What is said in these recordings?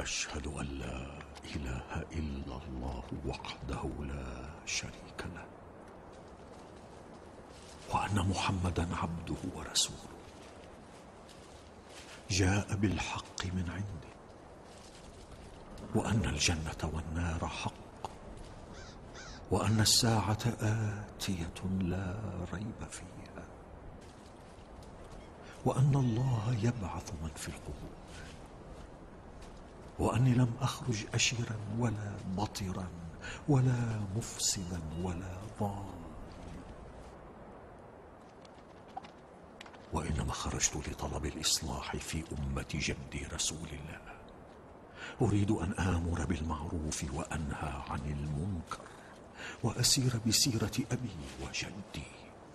أشهد أن لا إله إلا الله وحده لا شريك له، وأن محمدا عبده ورسوله جاء بالحق من عنده، وأن الجنة والنار حق، وأن الساعة آتية لا ريب فيها، وأن الله يبعث من في القبور، وأني لم أخرج أشرا ولا بطرا ولا مفسدا ولا ضالا، وإنما خرجت لطلب الإصلاح في أمة جدي رسول الله، أريد أن آمر بالمعروف وأنهى عن المنكر وأسير بسيرة أبي وجدي.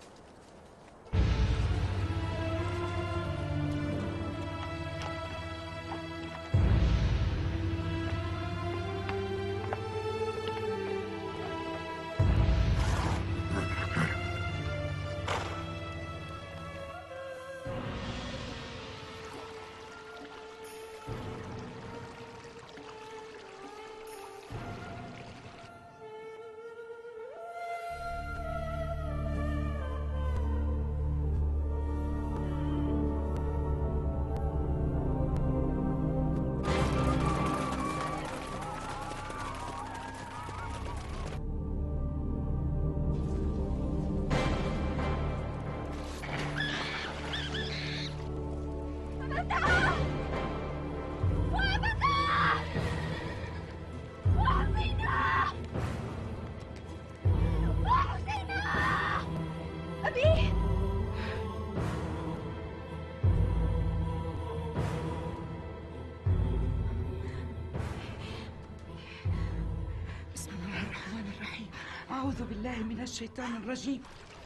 أعوذ بالله من الشيطان الرجيم.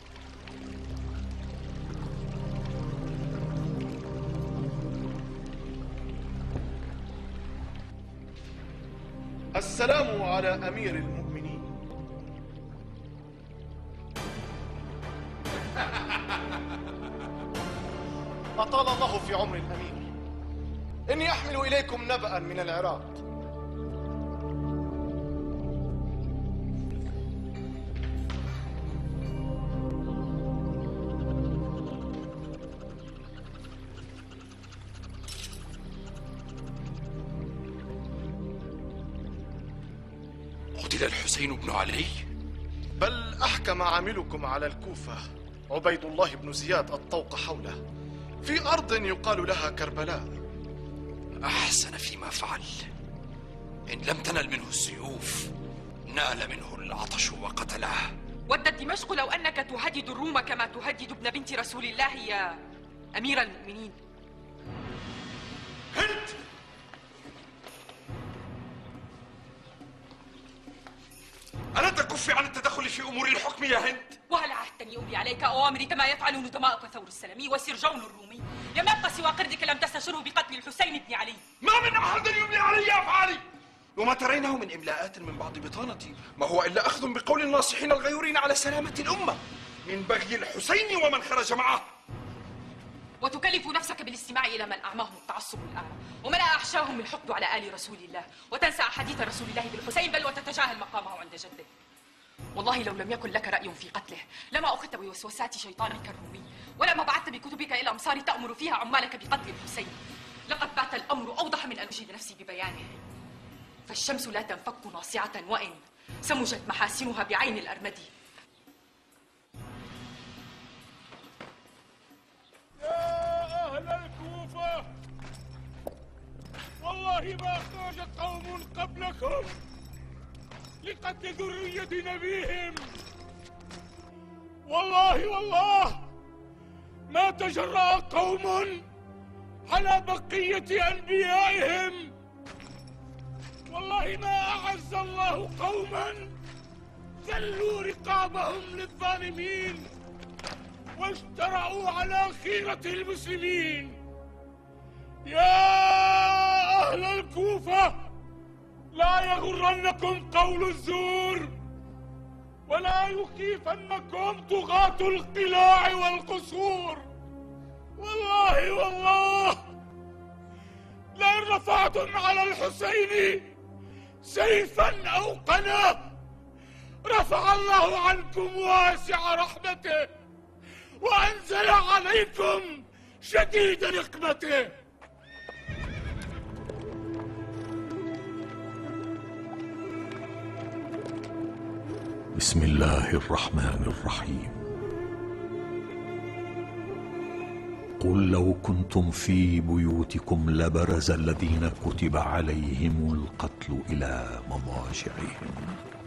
السلام على أمير المؤمنين. أطال الله في عمر الأمير. إني أحمل إليكم نبأ من العراق. قتل الحسين بن علي؟ بل أحكم عاملكم على الكوفة عبيد الله بن زياد الطوق حوله في أرض يقال لها كربلاء. أحسن فيما فعل. إن لم تنل منه السيوف نال منه العطش وقتله. ودت دمشق لو أنك تهدد الروم كما تهدد ابن بنت رسول الله يا أمير المؤمنين. هند! ألا تكفي عن التدخل في أمور الحكم يا هند؟ وهل عهدتني أملي عليك أوامري كما يفعل ندماء ثور السلمي وسرجون الرومي؟ لم يبق سوى قردك لم تستشره بقتل الحسين بن علي. ما من أحد يملي علي أفعالي، وما ترينه من إملاءات من بعض بطانتي ما هو إلا أخذ بقول الناصحين الغيورين على سلامة الأمة من بغي الحسين ومن خرج معه. وتكلف نفسك بالاستماع إلى من أعماهم التعصب الأعمى ومن أحشاهم الحقد على آل رسول الله، وتنسى حديث رسول الله بالحسين بل وتتجاهل مقامه عند جده. والله لو لم يكن لك رأي في قتله لما أخذت بوسوسات شيطانك الرومي، ولما بعثت بكتبك إلى أمصار تأمر فيها عمالك بقتل الحسين. لقد بات الأمر أوضح من أن أجيد نفسي ببيانه. فالشمس لا تنفك ناصعة وإن سمجت محاسنها بعين الأرمدي. يا أهل الكوفة، والله ما خرج قوم قبلكم لقتل ذرية نبيهم. والله ما تجرأ قوم على بقية أنبيائهم. والله ما أعز الله قوما ذلوا رقابهم للظالمين واشترعوا على خيرة المسلمين. يا أهل الكوفة، لا يغرنكم قول الزور ولا يخيفنكم طغاة القلاع والقصور. والله لئن رفعتم على الحسين سيفا أو قنا رفع الله عنكم واسع رحمته وأنزل عليكم شديد نقمته. بسم الله الرحمن الرحيم. قل لو كنتم في بيوتكم لبرز الذين كتب عليهم القتل إلى مضاجعهم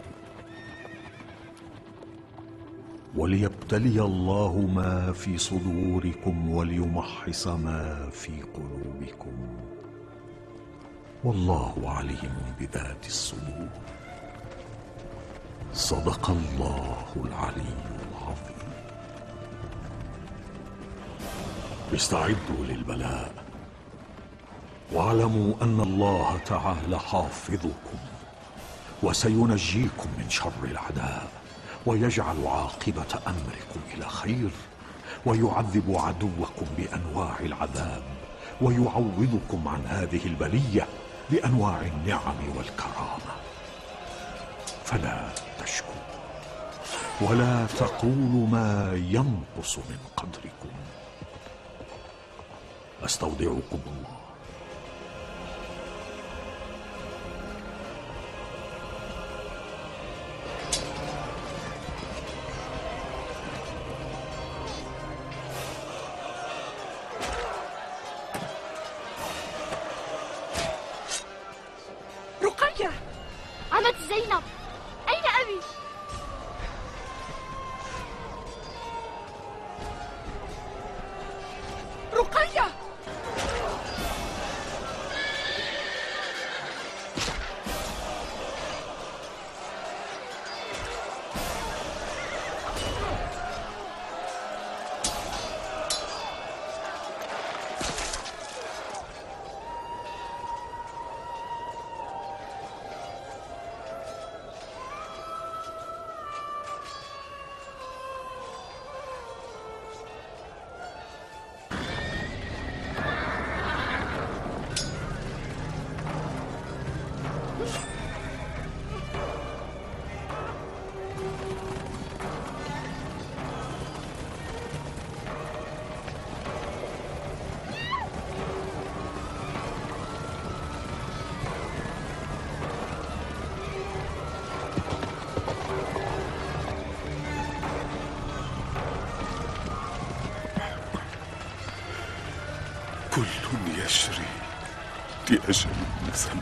وليبتلي الله ما في صدوركم وليمحص ما في قلوبكم والله عليم بذات الصدور. صدق الله العلي العظيم. استعدوا للبلاء واعلموا أن الله تعالى حافظكم وسينجيكم من شر الأعداء ويجعل عاقبة أمركم إلى خير ويعذب عدوكم بأنواع العذاب ويعوضكم عن هذه البلية بأنواع النعم والكرامة. فلا تشكوا ولا تقولوا ما ينقص من قدركم. أستودعكم الله. رقية، عمت زينب، أين أبي؟ رقية! كل يجري لأجل مسمى.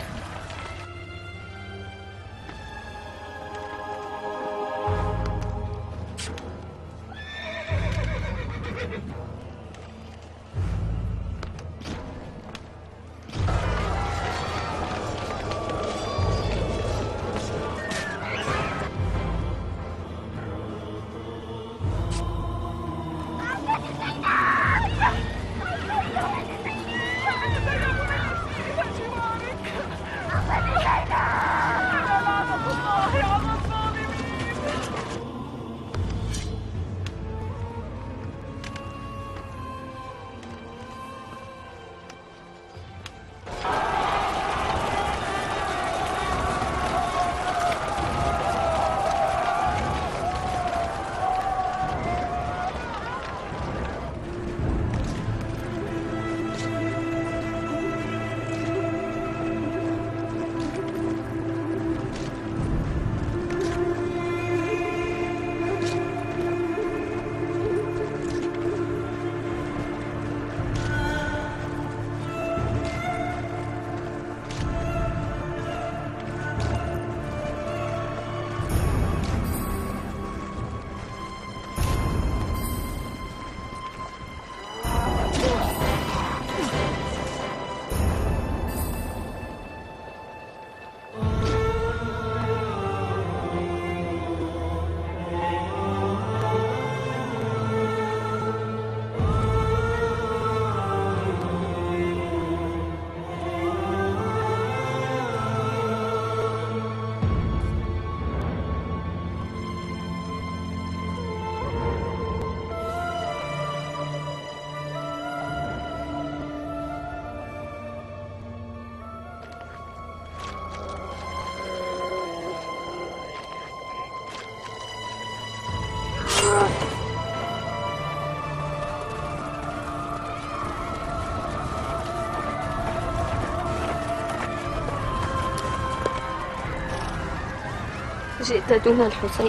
جئت دون الحسين.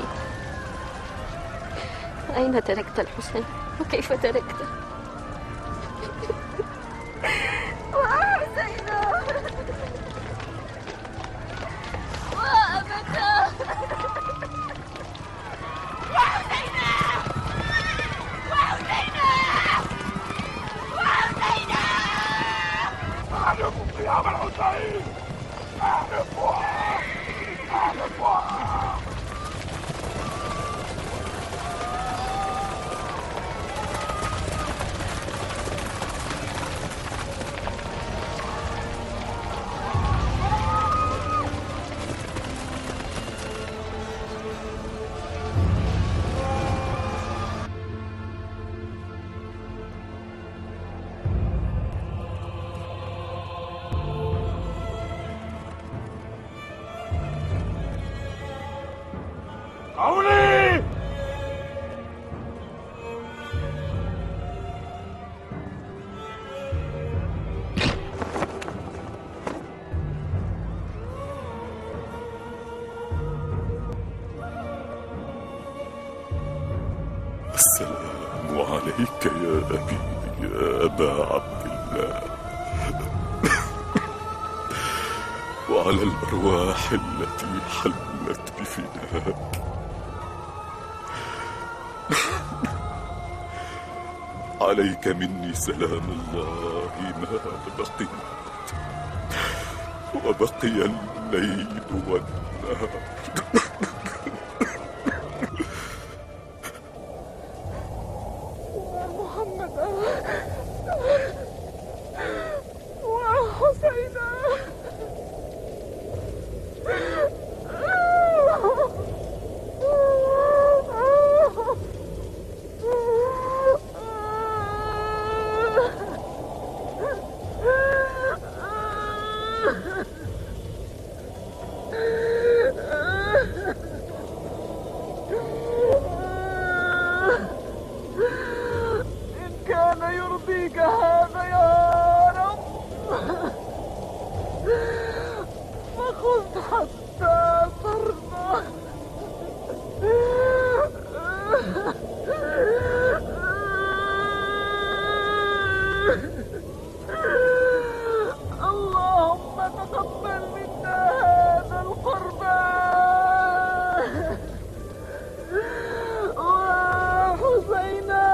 أين تركت الحسين؟ وكيف تركته؟ وحسينا وأبدا وحسينا وحسينا وحسينا. أعرف قيام الحسين، أعرفها أعرفها. قولي السلام عليك يا أبي، يا أبا عبد الله، وعلى الأرواح التي حلت بفداك. عليك مني سلام الله ما بقيت، وبقي الليل والنهار. محمد وحسينا. يرضيك هذا يا رب فخذ حتى ترضى. اللهم تقبل منا هذا القربان وحسينا.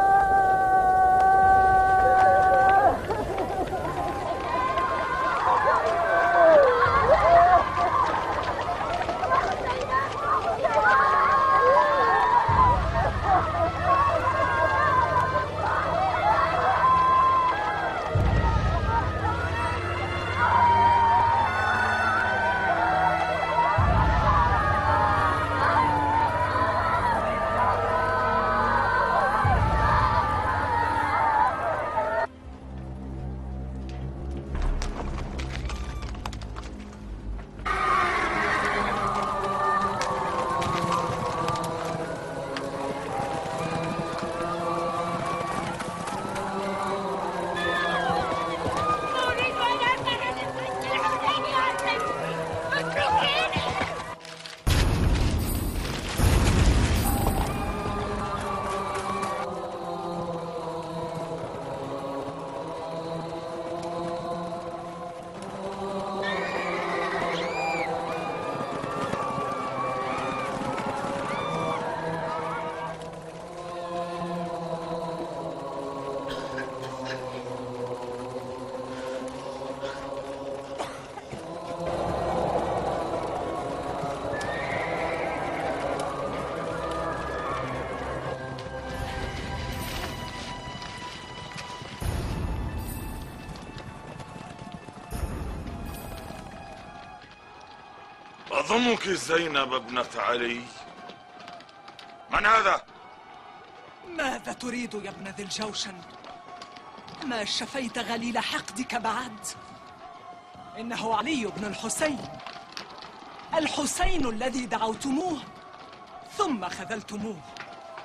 أظنك زينب ابنة علي. من هذا؟ ماذا تريد يا ابن ذي الجوشن؟ ما شفيت غليل حقدك بعد؟ إنه علي بن الحسين، الحسين الذي دعوتموه ثم خذلتموه.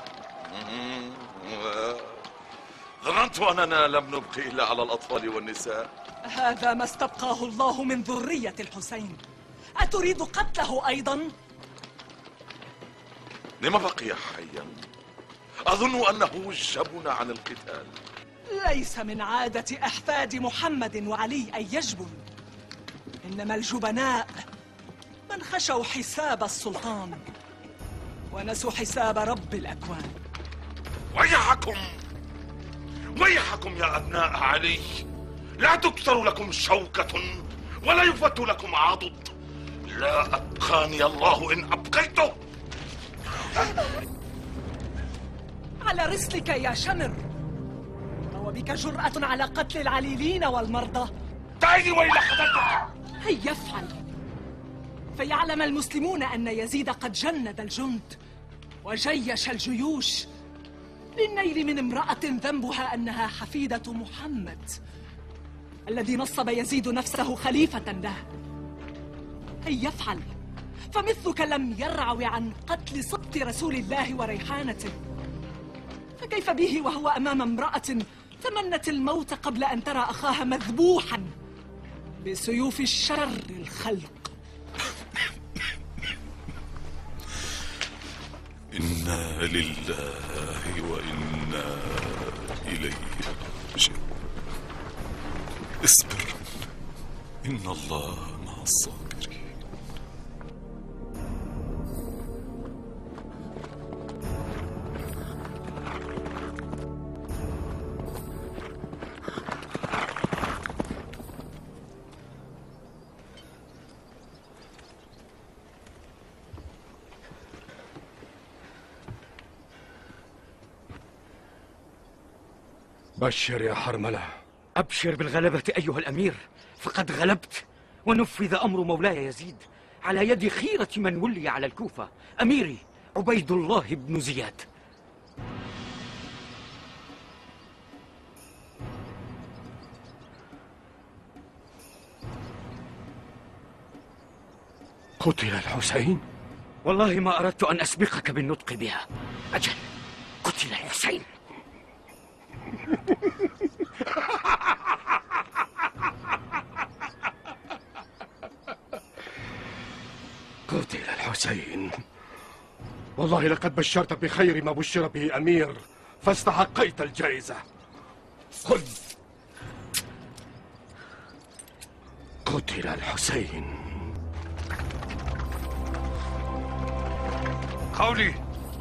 ظننت أننا لم نبقي إلا على الأطفال والنساء. هذا ما استبقاه الله من ذرية الحسين، أتريد قتله أيضا؟ لما بقي حيا؟ أظن أنه جبن عن القتال. ليس من عادة أحفاد محمد وعلي أن يجبن، إنما الجبناء من خشوا حساب السلطان ونسوا حساب رب الأكوان. ويحكم ويحكم يا أبناء علي، لا تكسر لكم شوكة ولا يفت لكم عضد. لا أبقاني الله إن أبقيته. على رسلك يا شمر، أو بك جرأة على قتل العليلين والمرضى؟ دعيني وإلى حضرتك. هيا افعل، فيعلم المسلمون أن يزيد قد جند الجند وجيش الجيوش للنيل من امرأة ذنبها أنها حفيدة محمد الذي نصب يزيد نفسه خليفة له. هيا افعل، فمثلك لم يرعو عن قتل سبط رسول الله وريحانته، فكيف به وهو أمام امرأة تمنت الموت قبل أن ترى أخاها مذبوحا بسيوف الشر الخلق. إنا لله وإنا إليه راجعون. اصبر، إن الله مع الصابرين. بشر يا حرملة. أبشر بالغلبة أيها الأمير، فقد غلبت ونفذ أمر مولاي يزيد على يد خيرة من ولي على الكوفة، أميري عبيد الله بن زياد. قتل الحسين؟ والله ما أردت أن أسبقك بالنطق بها. أجل، قتل الحسين. قتل الحسين. والله لقد بشرت بخير ما بشر به أمير، فاستحقيت الجائزة. خذ. قتل الحسين. قولي.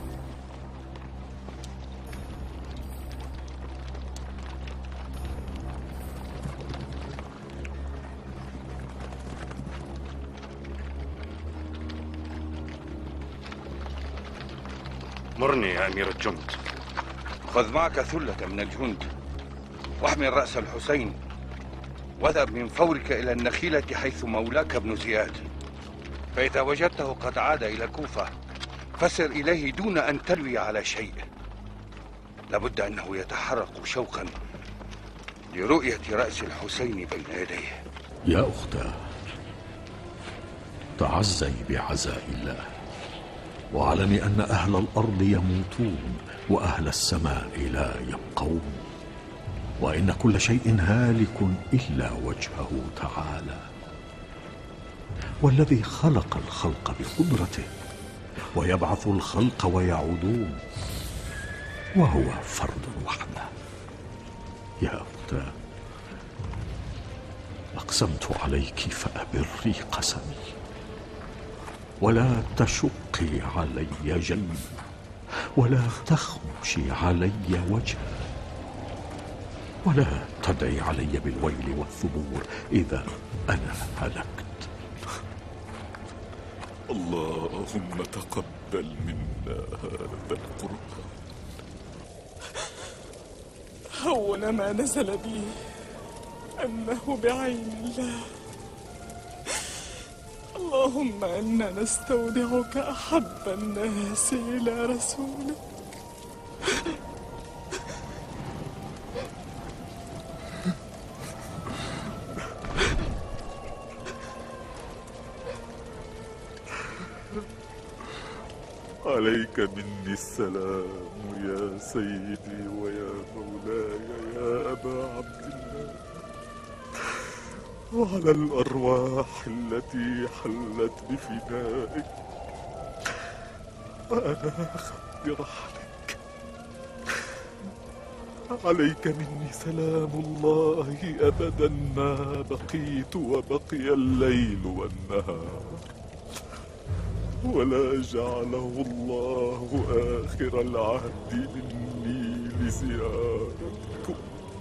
مرني يا أمير الجند. خذ معك ثلة من الجند واحمل رأس الحسين واذهب من فورك إلى النخيلة حيث مولاك ابن زياد، فإذا وجدته قد عاد إلى الكوفة فسر إليه دون أن تلوي على شيء. لابد أنه يتحرق شوقا لرؤية رأس الحسين بين يديه. يا أختاه، تعزي بعزاء الله، واعلمي أن أهل الأرض يموتون وأهل السماء لا يبقون، وإن كل شيء هالك إلا وجهه تعالى. والذي خلق الخلق بقدرته ويبعث الخلق ويعودون، وهو فرد وحده. يا أختاه، أقسمت عليك فأبري قسمي، ولا تشقي علي جنبي ولا تخمشي علي وجهي، ولا تدعي علي بالويل والثبور إذا أنا هلكت. اللهم تقبل منا هذا القرآن. هون ما نزل بي أنه بعين الله. اللهم إنا نستودعك أحب الناس إلى رسولك. عليك مني السلام يا سيدي ويا مولاي يا أبا عبد الله، وعلى الأرواح التي حلت بفنائك وأنا خد رحلك. عليك مني سلام الله أبدا ما بقيت وبقي الليل والنهار، ولا جعله الله آخر العهد مني لزيارتكم.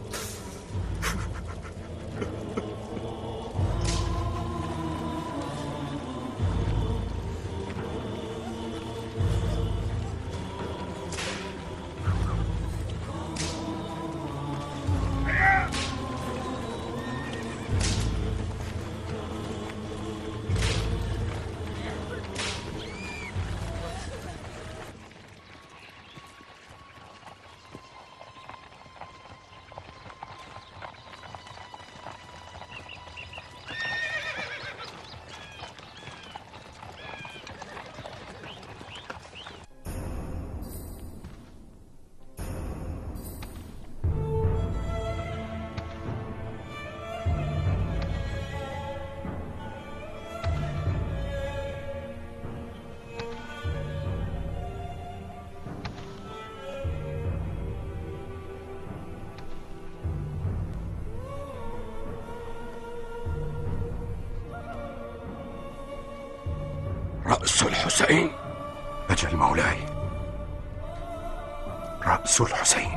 رأس الحسين. أجل مولاي، رأس الحسين.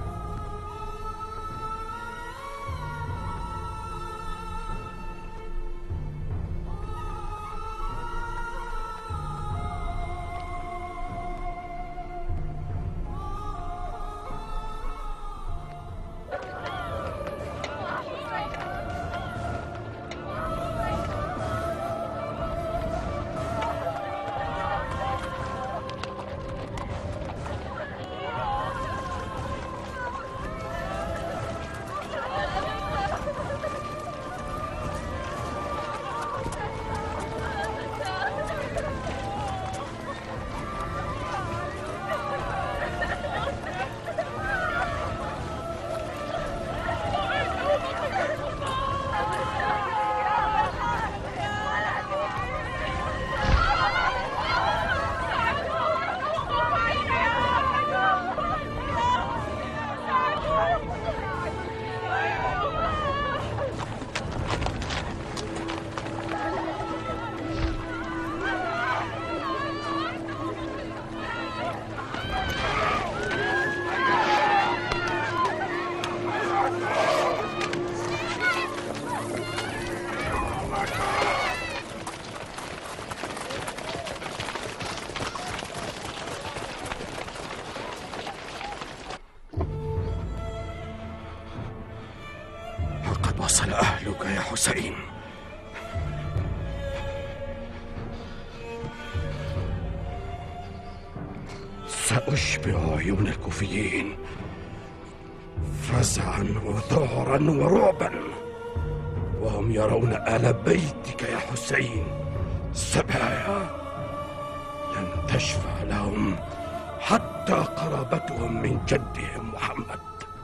وصل أهلك يا حسين. سأشبع عيون الكوفيين فزعا وذعرا ورعبا وهم يرون آل بيتك يا حسين سبايا لن تشفع لهم حتى قرابتهم من جدهم محمد.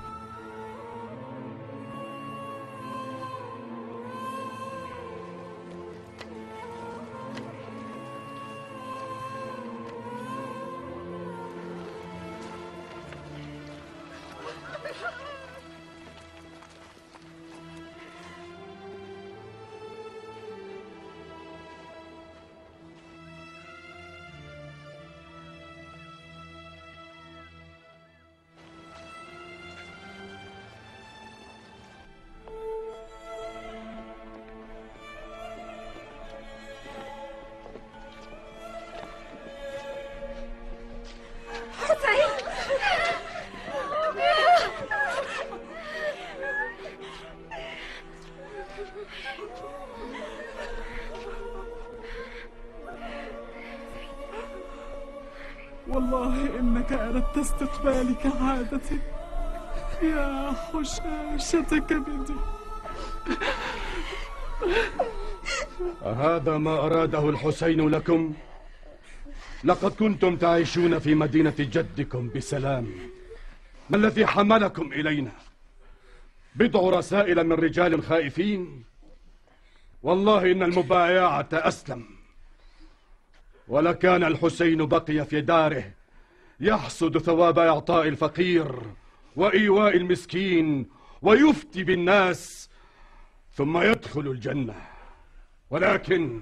والله إنك أردت استقبالي كعادتك يا حشاشة كبدي. أهذا ما أراده الحسين لكم؟ لقد كنتم تعيشون في مدينة جدكم بسلام. ما الذي حملكم إلينا؟ بضع رسائل من رجال خائفين؟ والله إن المبايعة أسلم. ولكان الحسين بقي في داره يحصد ثواب إعطاء الفقير وإيواء المسكين ويفتي بالناس ثم يدخل الجنة. ولكن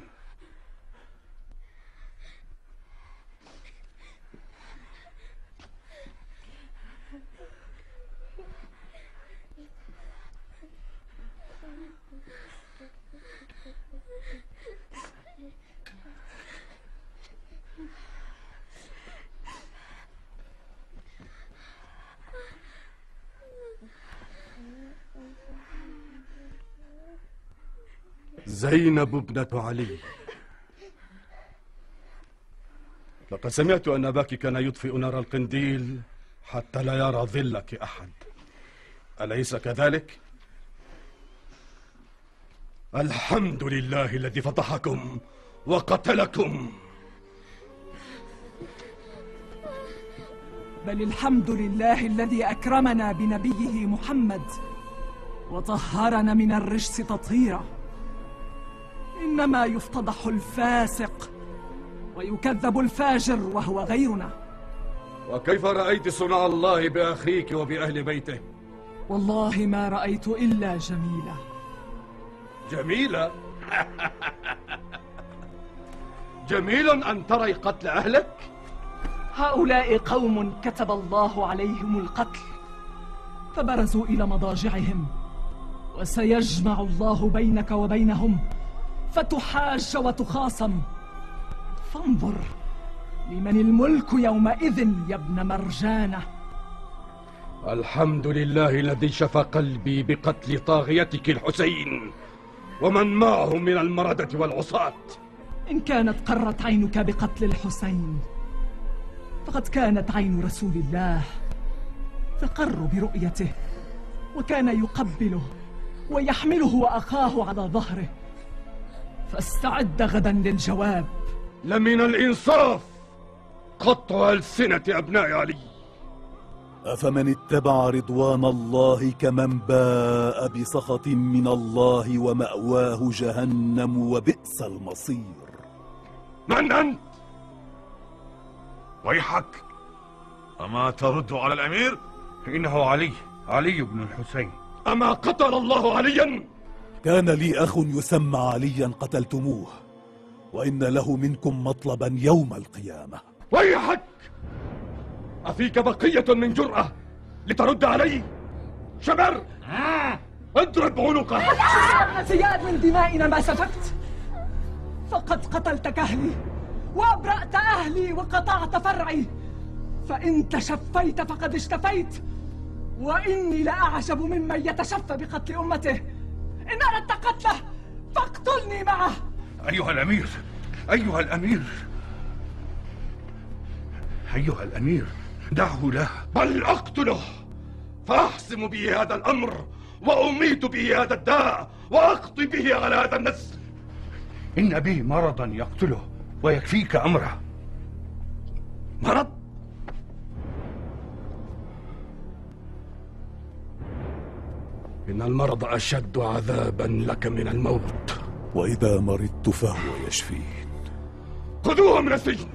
زينب ابنة علي، لقد سمعت أن أباك كان يطفئ نار القنديل حتى لا يرى ظلك أحد، أليس كذلك؟ الحمد لله الذي فضحكم وقتلكم. بل الحمد لله الذي أكرمنا بنبيه محمد وطهرنا من الرجس تطهيرا. إنما يفتضح الفاسق ويكذب الفاجر وهو غيرنا. وكيف رأيت صنع الله بأخيك وبأهل بيته؟ والله ما رأيت إلا جميلة. جميلة؟ جميل أن تري قتل أهلك؟ هؤلاء قوم كتب الله عليهم القتل فبرزوا إلى مضاجعهم، وسيجمع الله بينك وبينهم فتحاج وتخاصم. فانظر لمن الملك يومئذ يا ابن مرجانة. الحمد لله الذي شفى قلبي بقتل طاغيتك الحسين ومن معه من المردة والعصاة. إن كانت قرت عينك بقتل الحسين فقد كانت عين رسول الله تقر برؤيته، وكان يقبله ويحمله وأخاه على ظهره. فاستعد غدا للجواب. لمن الإنصاف قطع ألسنة أبناء علي. أفمن اتبع رضوان الله كمن باء بسخط من الله ومأواه جهنم وبئس المصير. من أنت؟ ويحك، أما ترد على الأمير؟ إنه علي بن الحسين. أما قتل الله عليا؟ كان لي أخ يسمى عليا قتلتموه، وإن له منكم مطلبا يوم القيامة. ويحك، أفيك بقية من جرأة لترد علي؟ شبر، اضرب عنقه. يا زياد، من دمائنا ما سفكت، فقد قتلت أهلي وأبرأت أهلي وقطعت فرعي، فإن تشفيت فقد اشتفيت، وإني لأعجب ممن يتشفى بقتل أمته. إن أردت قتله فاقتلني معه. أيها الأمير، دعه له. بل أقتله فأحسم به هذا الأمر وأميت به هذا الداء وأقضي به على هذا النسل. إن به مرضا يقتله ويكفيك أمره. مرض؟ إن المرض أشد عذابا لك من الموت. وإذا مرضت فهو يشفين. خذوه من السجن.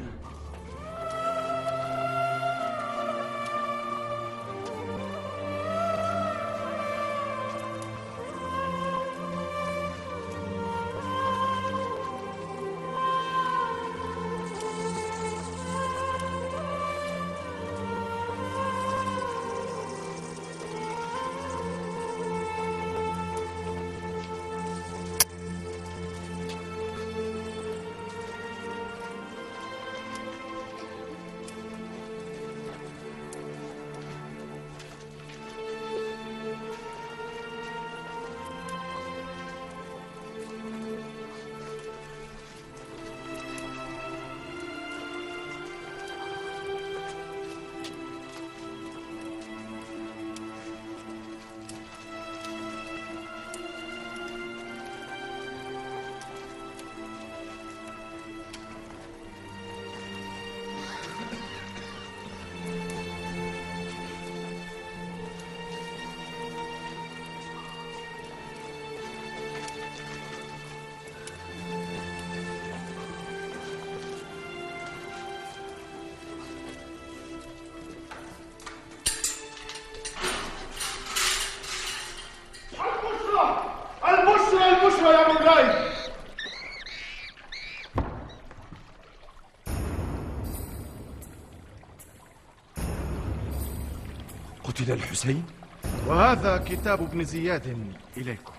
قتل الحسين؟ وهذا كتاب ابن زياد إليكم.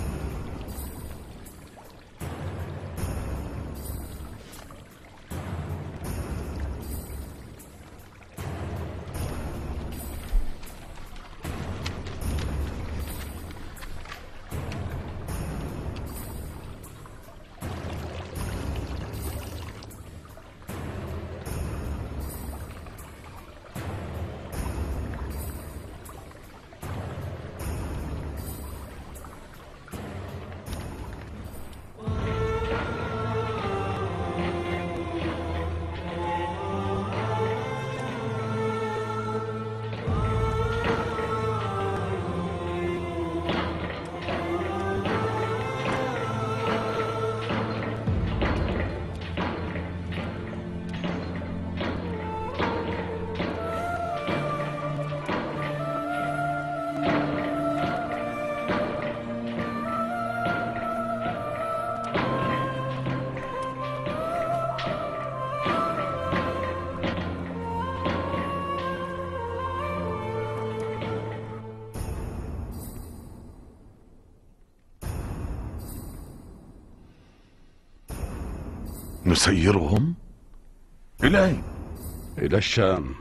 نسيرهم؟ إلى أين؟ إلى الشام.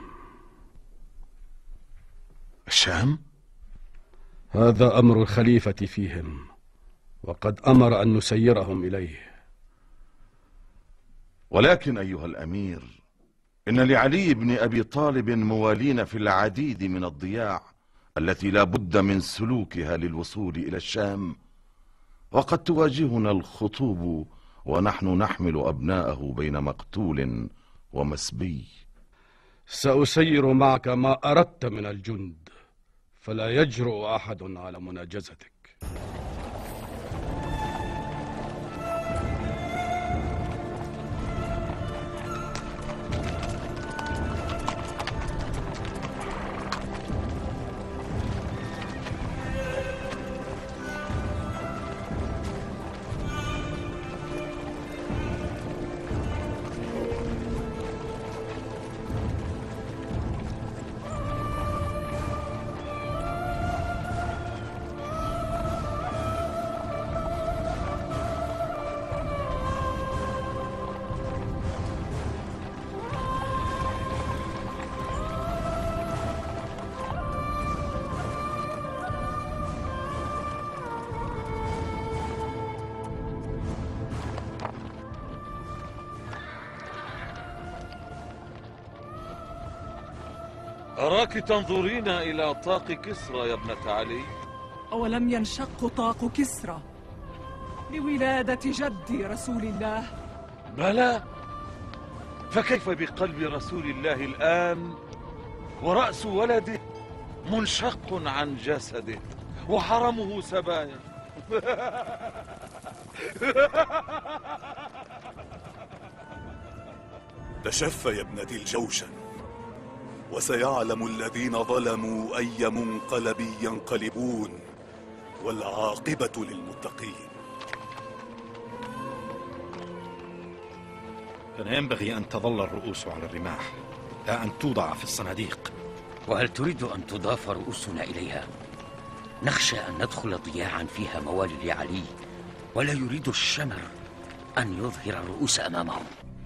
الشام؟ هذا أمر الخليفة فيهم، وقد أمر أن نسيرهم إليه. ولكن أيها الأمير، إن لعلي بن أبي طالب موالين في العديد من الضياع التي لا بد من سلوكها للوصول إلى الشام، وقد تواجهنا الخطوب ونحن نحمل أبناءه بين مقتول ومسبي. سأسير معك ما أردت من الجند، فلا يجرؤ أحد على مناجزتك. أراك تنظرين إلى طاق كسرى يا ابنة علي. أولم ينشق طاق كسرى لولادة جدي رسول الله؟ بلى، فكيف بقلب رسول الله الآن ورأس ولده منشق عن جسده وحرمه سبايا؟ تشفى يا ابنتي الجوشن، وسيعلم الذين ظلموا أي منقلب ينقلبون، والعاقبة للمتقين. كان ينبغي أن تظل الرؤوس على الرماح، لا أن توضع في الصناديق. وهل تريد أن تضاف رؤوسنا إليها؟ نخشى أن ندخل ضياعا فيها موالي لعلي، ولا يريد الشمر أن يظهر الرؤوس أمامهم.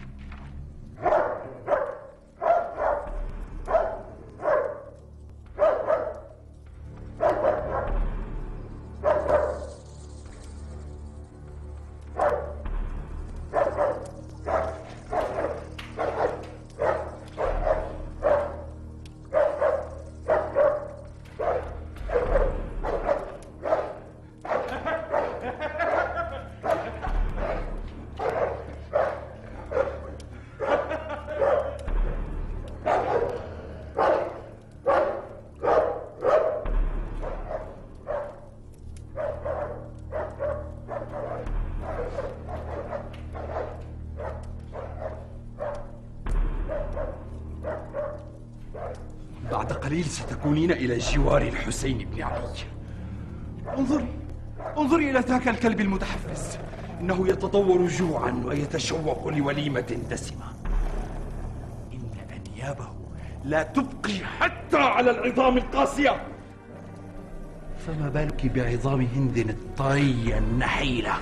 بعد قليل ستكونين إلى جوار الحسين بن علي. انظري إلى ذاك الكلب المتحفز، إنه يتطور جوعا ويتشوق لوليمة دسمة. إن أنيابه لا تبقي حتى على العظام القاسية. فما بالك بعظام هند الطرية النحيلة؟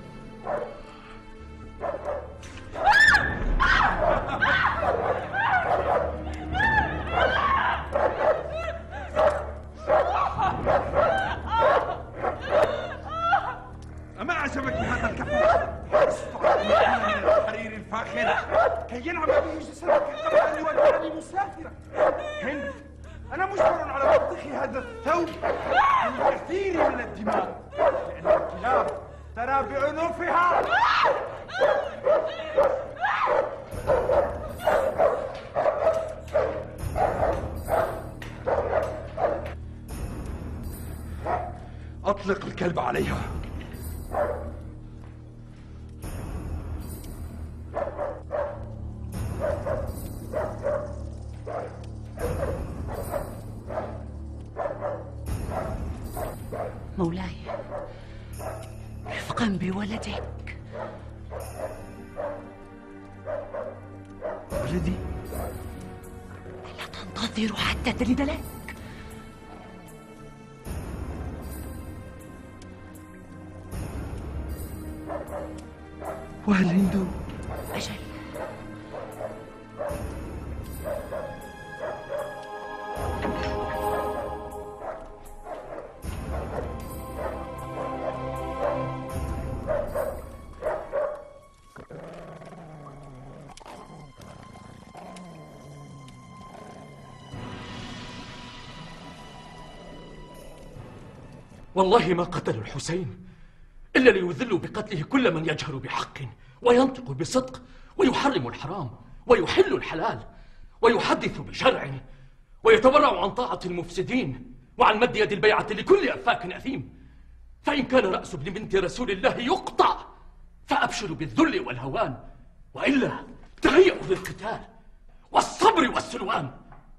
أما أعجبك هذا الكفن؟ حرصت على من الحرير الفاخرة كي ينعم به جسدك قبل أن يودعني مسافرا. هند، أنا مجبر على وضخ هذا الثوب بالكثير من الدماء، لأن الكلاب ترى بعنفها. أطلق الكلب عليها. مولاي، رفقا بولدك. ولدي؟ لا تنتظر حتى تلد لك. وهل هند؟ أجل. والله ما قتلوا الحسين إلا ليذلوا بقتله كل من يجهر بحق وينطق بصدق ويحرم الحرام ويحل الحلال ويحدث بشرع ويتورع عن طاعة المفسدين وعن مد يد البيعة لكل أفاك أثيم. فإن كان رأس ابن بنت رسول الله يقطع فأبشروا بالذل والهوان، وإلا تهيئوا للقتال والصبر والسلوان.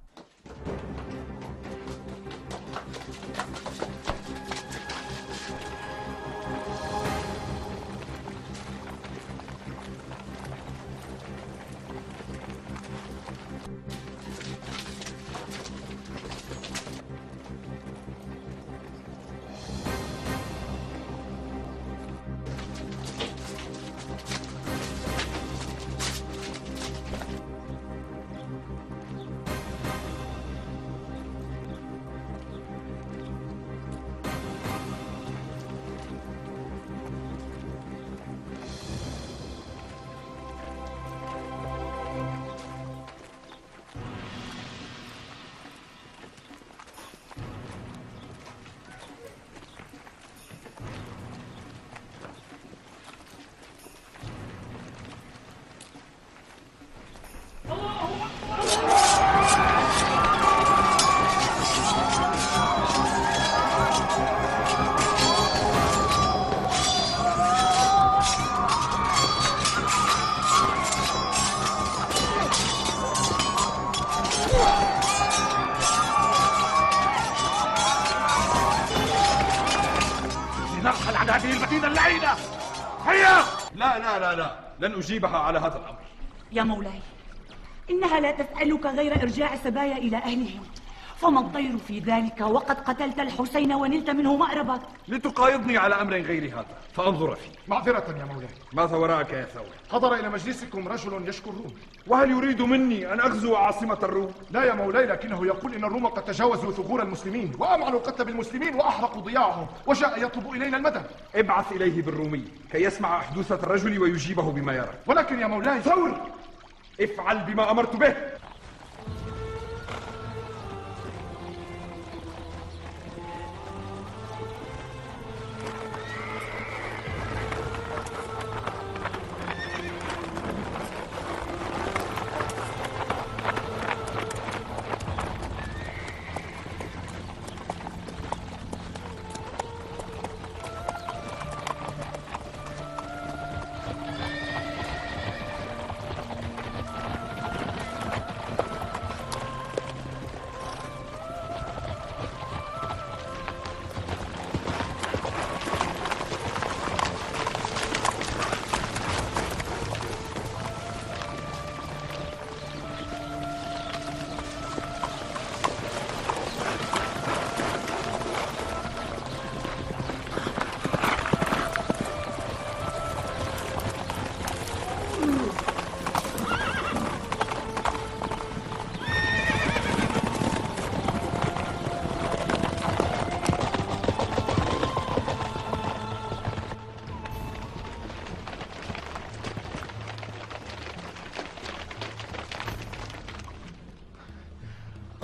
لنرحل عن هذه المدينة اللعينة. هيا! لا لن أجيبها على هذا الأمر. يا مولاي، إنها لا تسألك غير إرجاع السبايا إلى أهلهم، فما الضير في ذلك وقد قتلت الحسين ونلت منه مأربك؟ لتقايضني على أمر غير هذا فأنظر فيه. معذرة يا مولاي. ماذا وراءك يا ثور؟ حضر إلى مجلسكم رجل يشكو الروم. وهل يريد مني أن أغزو عاصمة الروم؟ لا يا مولاي، لكنه يقول إن الروم قد تجاوزوا ثغور المسلمين وأمعنوا القتل بالمسلمين وأحرقوا ضياعهم، وجاء يطلب إلينا المدد. ابعث إليه بالرومي كي يسمع أحدوثة الرجل ويجيبه بما يرى. ولكن يا مولاي. ثور، افعل بما أمرت به.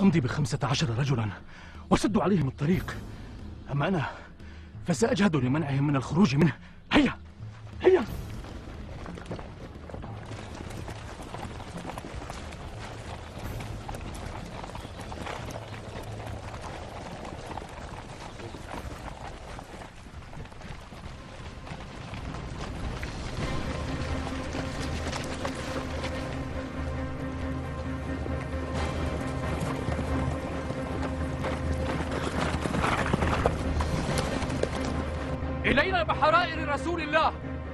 أمضي ب15 رجلا وسدوا عليهم الطريق، أما أنا فسأجهد لمنعهم من الخروج منه. هيا هيا. إلينا بحرائر رسول الله.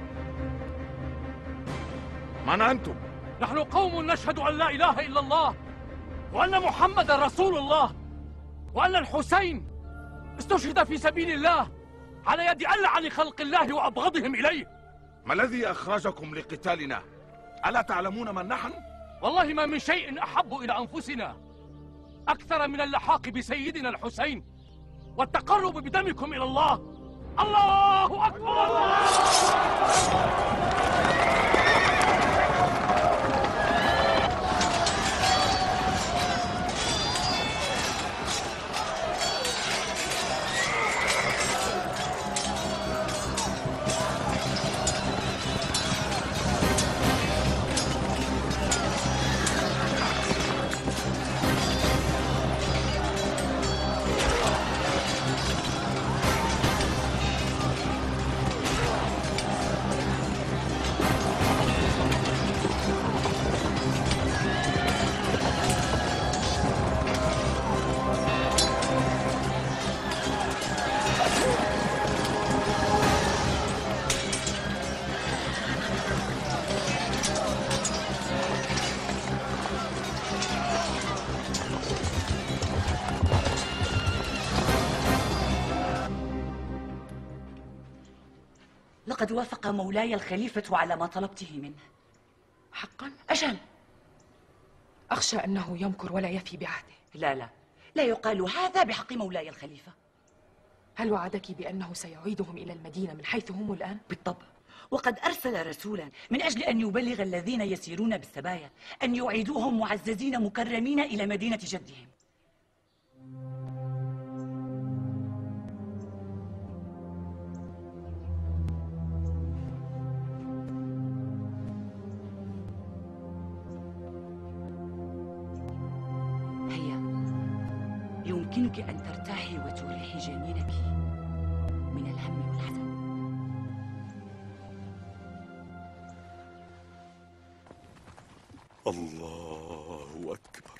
من أنتم؟ نحن قوم نشهد أن لا إله إلا الله، وأن محمدا رسول الله، وأن الحسين استشهد في سبيل الله على يد ألعن خلق الله وأبغضهم إليه. ما الذي أخرجكم لقتالنا؟ ألا تعلمون من نحن؟ والله ما من شيء أحب إلى أنفسنا أكثر من اللحاق بسيدنا الحسين والتقرب بدمكم إلى الله. الله أكبر! لقد وافق مولاي الخليفة على ما طلبته منه. حقا؟ أجل. أخشى أنه يمكر ولا يفي بعهده. لا يقال هذا بحق مولاي الخليفة. هل وعدك بأنه سيعيدهم إلى المدينة من حيث هم الآن؟ بالطبع، وقد أرسل رسولا من أجل أن يبلغ الذين يسيرون بالسبايا أن يعيدوهم معززين مكرمين إلى مدينة جدهم. يمكنك أن ترتاحي وتريحي جنينك من الهم والحزن. الله أكبر.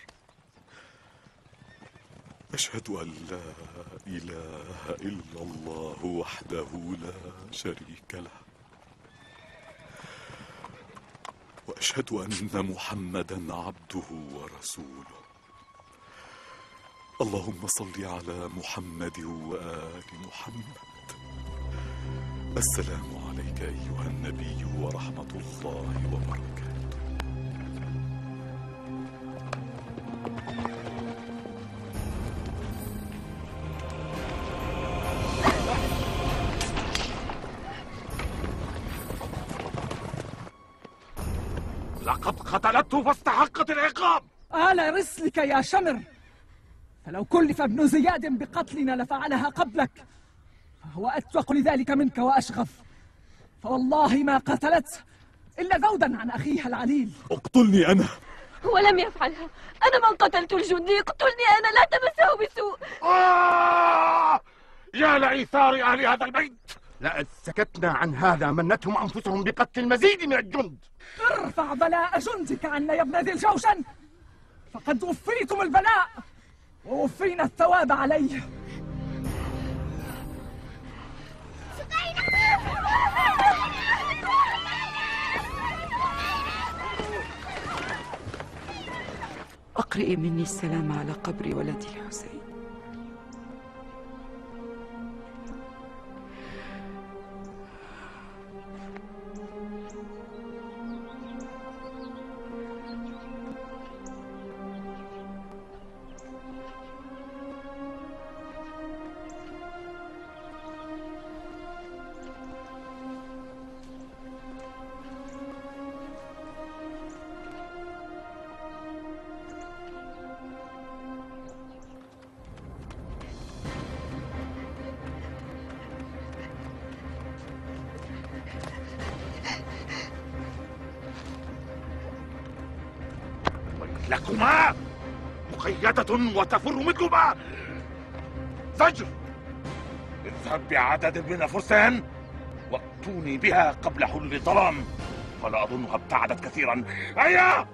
أشهد أن لا إله إلا الله وحده لا شريك له، وأشهد أن محمدًا عبده ورسوله. اللهم صل على محمد وآل محمد. السلام عليك أيها النبي ورحمة الله وبركاته. لقد قتلته فاستحقت العقاب. على رسلك يا شمر، فلو كلف ابن زياد بقتلنا لفعلها قبلك، فهو أتوق لذلك منك وأشغف، فوالله ما قتلت إلا ذودا عن أخيها العليل. اقتلني أنا. هو لم يفعلها، أنا من قتلت الجندي، اقتلني أنا، لا تمسه بسوء. يا لإيثار أهل هذا البيت، لأن سكتنا عن هذا منتهم أنفسهم بقتل المزيد من الجند. ارفع بلاء جندك عنا يا ابن ذي الجوشن، فقد وفيتم البلاء ووفينا الثواب عليه. أقرئي مني السلام على قبر ولدي الحسين. مثلكما مقيدة وتفر مثلما. زجر، اذهب بعدد من الفرسان واتوني بها قبل حلول الظلام، فلا أظنها ابتعدت كثيرا. هيا!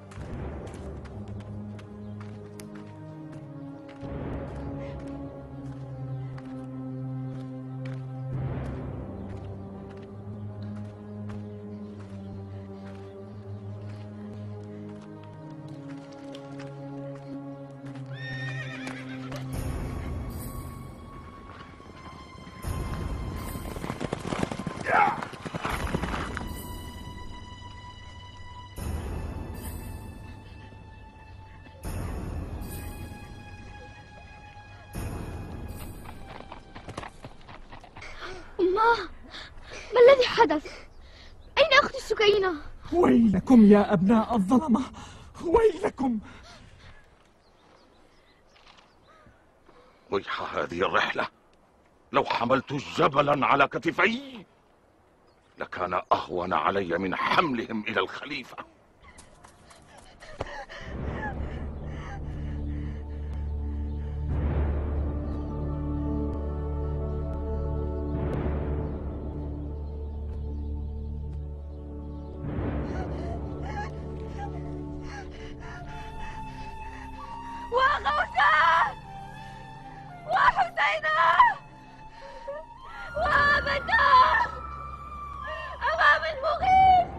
ما الذي حدث؟ أين أختي سكينة؟ ويلكم يا أبناء الظلمة، ويلكم. ويح هذه الرحلة، لو حملت جبلا على كتفي لكان أهون علي من حملهم إلى الخليفة. وغوثة وحسينة وأبدا أمام المغيث.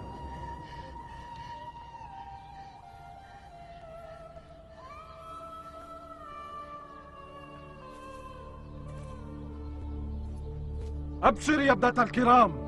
أبشر يا ابنة الكرام.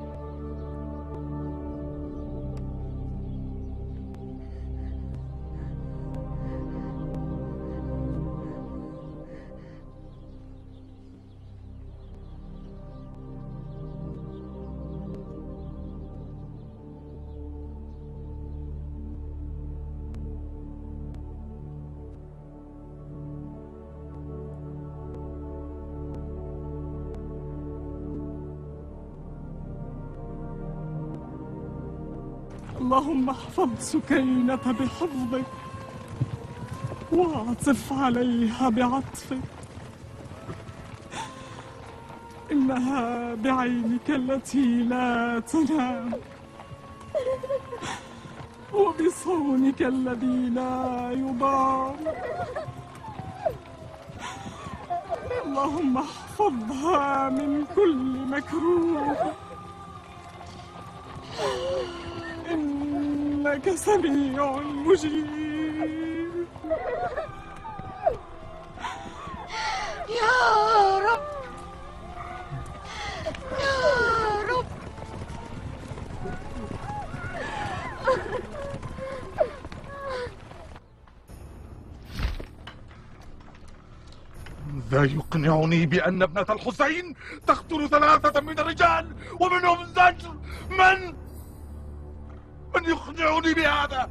اللهم احفظ سكينة بحفظك واعطف عليها بعطفك، إنها بعينك التي لا تنام وبصونك الذي لا يضام. اللهم احفظها من كل مكروه، إنك سميع مجيب. يا رب يا رب. ذا يقنعني بأن ابنة الحسين تقتل 3 من الرجال ومنهم زجر. من يقنعني بهذا؟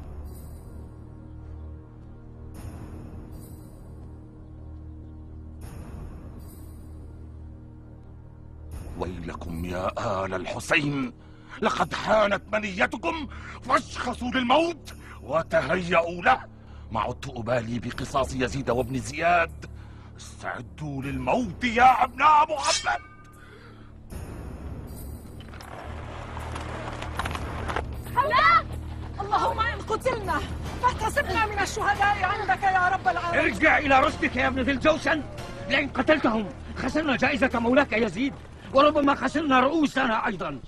ويلكم يا آل الحسين، لقد حانت منيتكم، فاشخصوا للموت وتهيئوا له. ما عدت أبالي بقصاص يزيد وابن زياد. استعدوا للموت يا أبناء محمد. لا، اللهم إن قتلنا فاحتسبنا من الشهداء عندك يا رب العالمين. ارجع إلى رشدك يا ابن ذي الجوشن، لئن قتلتهم خسرنا جائزة مولاك يزيد، وربما خسرنا رؤوسنا أيضا.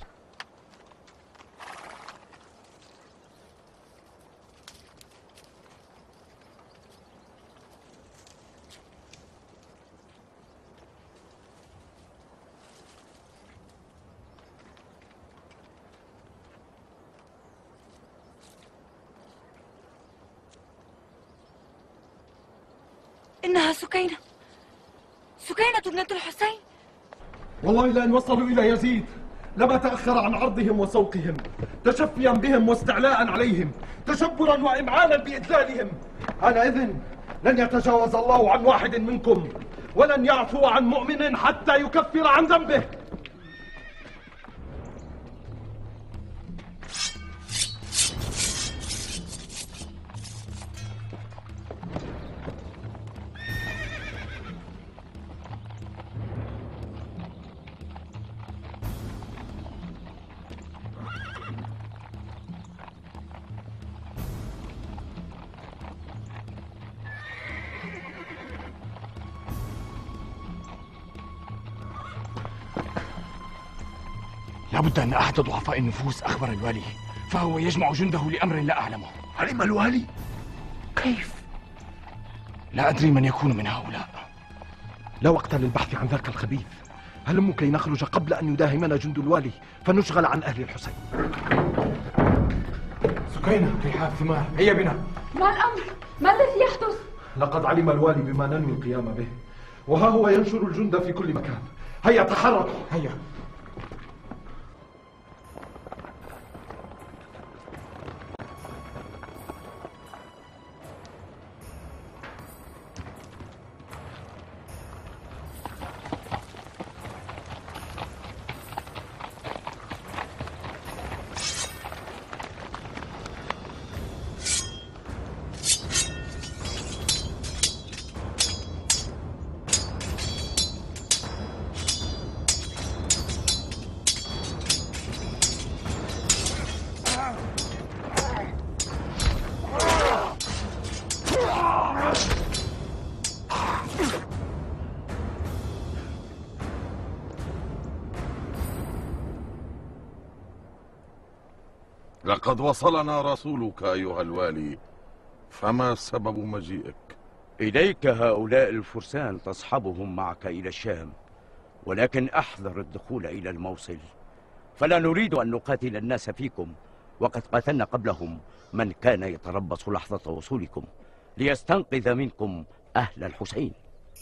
إنها سكينة ابنة الحسين. والله لأن وصلوا إلى يزيد لما تأخر عن عرضهم وسوقهم، تشفيا بهم واستعلاء عليهم، تشبرا وإمعانا بإذلالهم. حينئذ لن يتجاوز الله عن واحد منكم، ولن يعفو عن مؤمن حتى يكفر عن ذنبه. لابد أن أحد ضعفاء النفوس أخبر الوالي، فهو يجمع جنده لأمر لا أعلمه. علم الوالي؟ كيف؟ لا أدري من يكون من هؤلاء. لا وقت للبحث عن ذاك الخبيث. هلم كي نخرج قبل أن يداهمنا جند الوالي فنشغل عن أهل الحسين. سكينة رحاب ثمار، هيا بنا. ما الأمر؟ ما الذي يحدث؟ لقد علم الوالي بما ننوي القيام به، وها هو ينشر الجند في كل مكان. هيا تحركوا. هيا. لقد وصلنا رسولك أيها الوالي، فما سبب مجيئك؟ إليك هؤلاء الفرسان تصحبهم معك إلى الشام، ولكن أحذر الدخول إلى الموصل، فلا نريد أن نقاتل الناس فيكم، وقد قتلنا قبلهم من كان يتربص لحظة وصولكم ليستنقذ منكم أهل الحسين.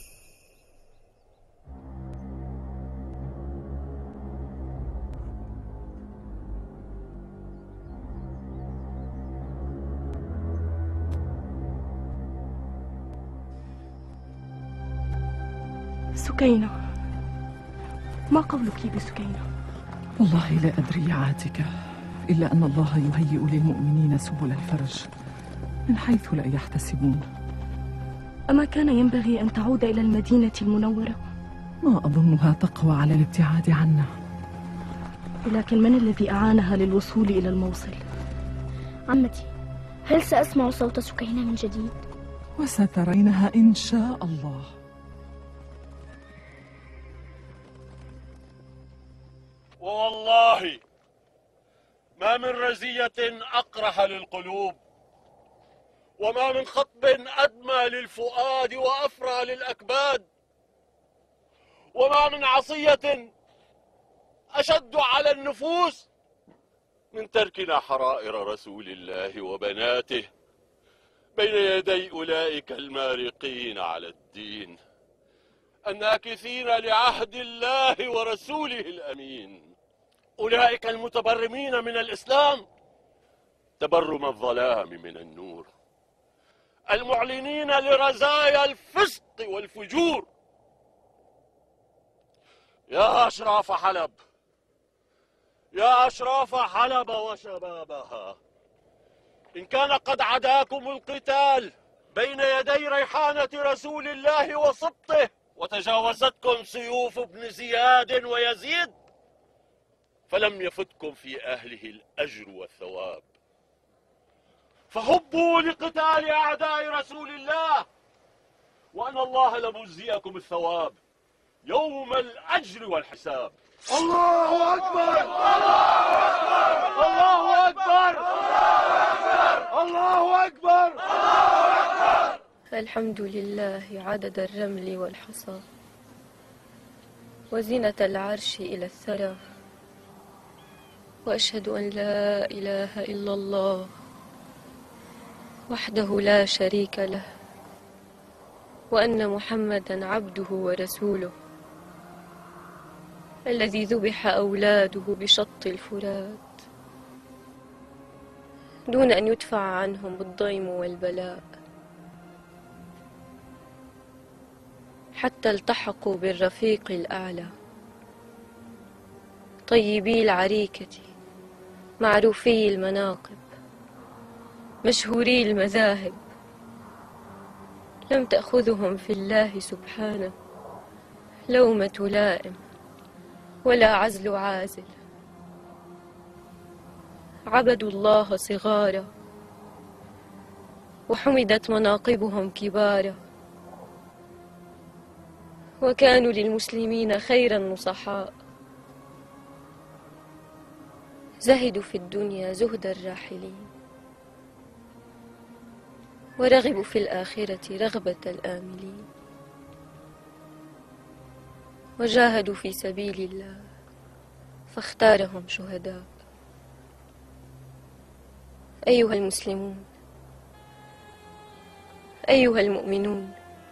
سكينة، ما قولك بسكينة؟ والله لا أدري يا عاتكة، إلا أن الله يهيئ للمؤمنين سبل الفرج من حيث لا يحتسبون. أما كان ينبغي أن تعود إلى المدينة المنورة؟ ما أظنها تقوى على الابتعاد عنا. لكن من الذي أعانها للوصول إلى الموصل؟ عمتي، هل سأسمع صوت سكينة من جديد؟ وسترينها إن شاء الله. ووالله ما من رزية أقرح للقلوب، وما من خطب أدمى للفؤاد وأفرى للأكباد، وما من عصية أشد على النفوس من تركنا حرائر رسول الله وبناته بين يدي أولئك المارقين على الدين الناكثين لعهد الله ورسوله الأمين، أولئك المتبرمين من الإسلام تبرم الظلام من النور، المعلنين لرزايا الفسق والفجور. يا أشراف حلب، يا أشراف حلب وشبابها، إن كان قد عداكم القتال بين يدي ريحانة رسول الله وسبطه وتجاوزتكم سيوف ابن زياد ويزيد، فلم يفتكم في أهله الأجر والثواب، فهبوا لقتال أعداء رسول الله، وأن الله لمجزيكم الثواب يوم الأجر والحساب. الله أكبر! الله أكبر! الله أكبر! الحمد لله عدد الرمل والحصى، وزنة العرش إلى الثرى، وأشهد أن لا إله إلا الله وحده لا شريك له، وأن محمدًا عبده ورسوله الذي ذبح أولاده بشط الفرات دون أن يدفع عنهم الضيم والبلاء، حتى التحقوا بالرفيق الأعلى، طيبي العريكة معروفي المناقب مشهوري المذاهب، لم تأخذهم في الله سبحانه لومة لائم ولا عزل عازل، عبدوا الله صغارا وحمدت مناقبهم كبارا، وكانوا للمسلمين خير النصحاء، زهدوا في الدنيا زهد الراحلين، ورغبوا في الآخرة رغبة الآملين، وجاهدوا في سبيل الله فاختارهم شهداء. أيها المسلمون، أيها المؤمنون،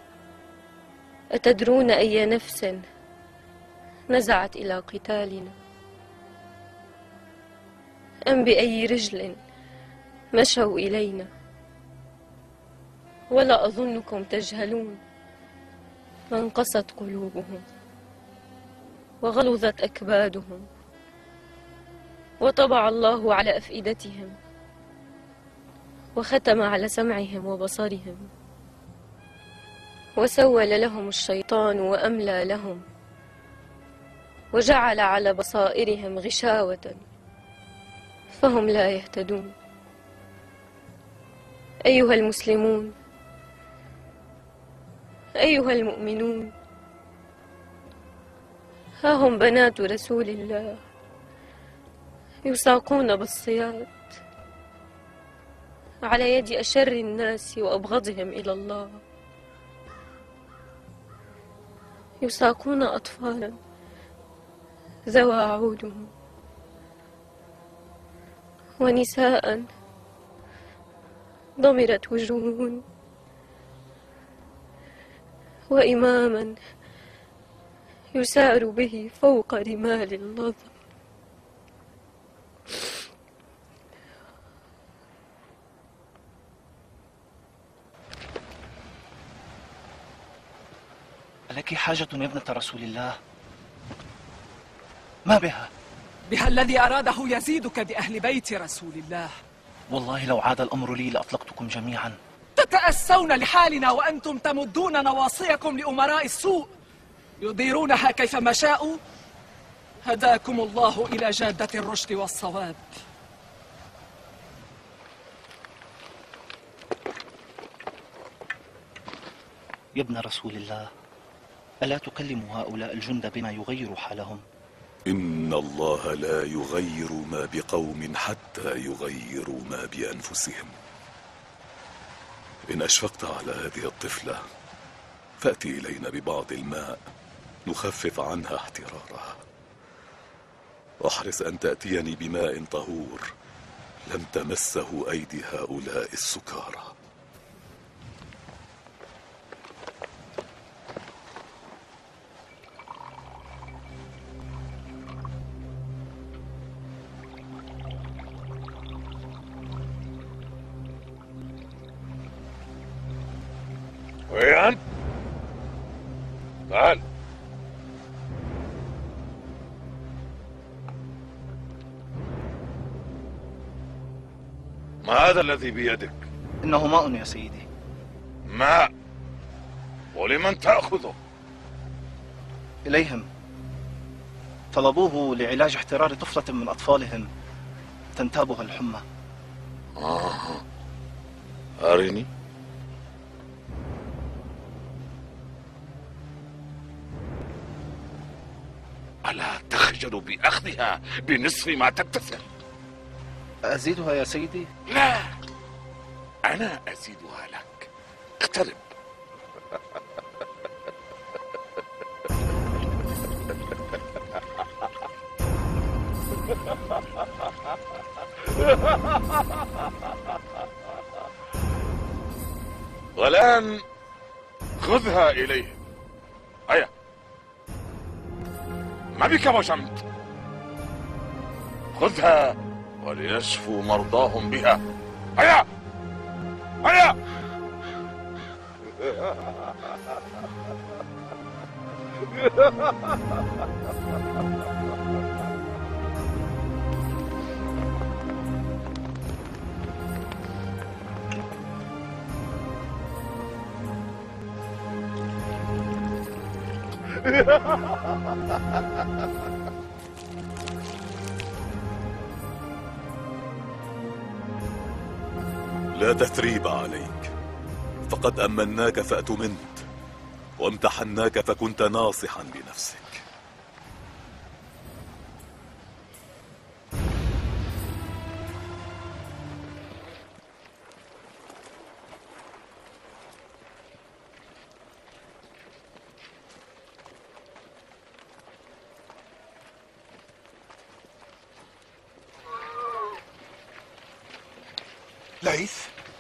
أتدرون أي نفس نزعت إلى قتالنا؟ أم بأي رجل مشوا إلينا؟ ولا أظنكم تجهلون من قست قلوبهم وغلظت أكبادهم وطبع الله على أفئدتهم وختم على سمعهم وبصرهم، وسول لهم الشيطان وأملى لهم، وجعل على بصائرهم غشاوة فهم لا يهتدون. أيها المسلمون، أيها المؤمنون، ها هم بنات رسول الله يساقون بالصياد على يد أشر الناس وأبغضهم إلى الله، يساقون أطفالا ذوى عودهم، ونساء ضمرت وجوههن، وإماما يسار به فوق رمال اللظى. ألك حاجة يا ابنة رسول الله؟ ما بها؟ بها الذي أراده يزيدك بأهل بيت رسول الله. والله لو عاد الأمر لي لأطلقتكم جميعا. تتأسون لحالنا وأنتم تمدون نواصيكم لأمراء السوء يديرونها كيفما شاءوا. هداكم الله إلى جادة الرشد والصواب. يا ابن رسول الله، ألا تكلم هؤلاء الجند بما يغير حالهم؟ إن الله لا يغير ما بقوم حتى يغيروا ما بأنفسهم. إن أشفقت على هذه الطفلة فأتي إلينا ببعض الماء نخفف عنها احترارها. واحرص أن تأتيني بماء طهور لم تمسه أيدي هؤلاء السكارى. وين؟ تعال. ما هذا الذي بيدك؟ إنه ماء يا سيدي. ماء؟ ولمن تأخذه؟ إليهم، طلبوه لعلاج احترار طفلة من أطفالهم تنتابها الحمى. أرني. ألا تخجل بأخذها بنصف ما تكتسب؟ أزيدها يا سيدي؟ لا، أنا أزيدها لك. اقترب. والآن خذها إليهم. هيا، ما بك وشمت؟ خذها وليشفوا مرضاهم بها. هيا هيا. لا تثريب عليك، فقد أمناك فأتمنت، وامتحناك فكنت ناصحا لنفسك. ليث،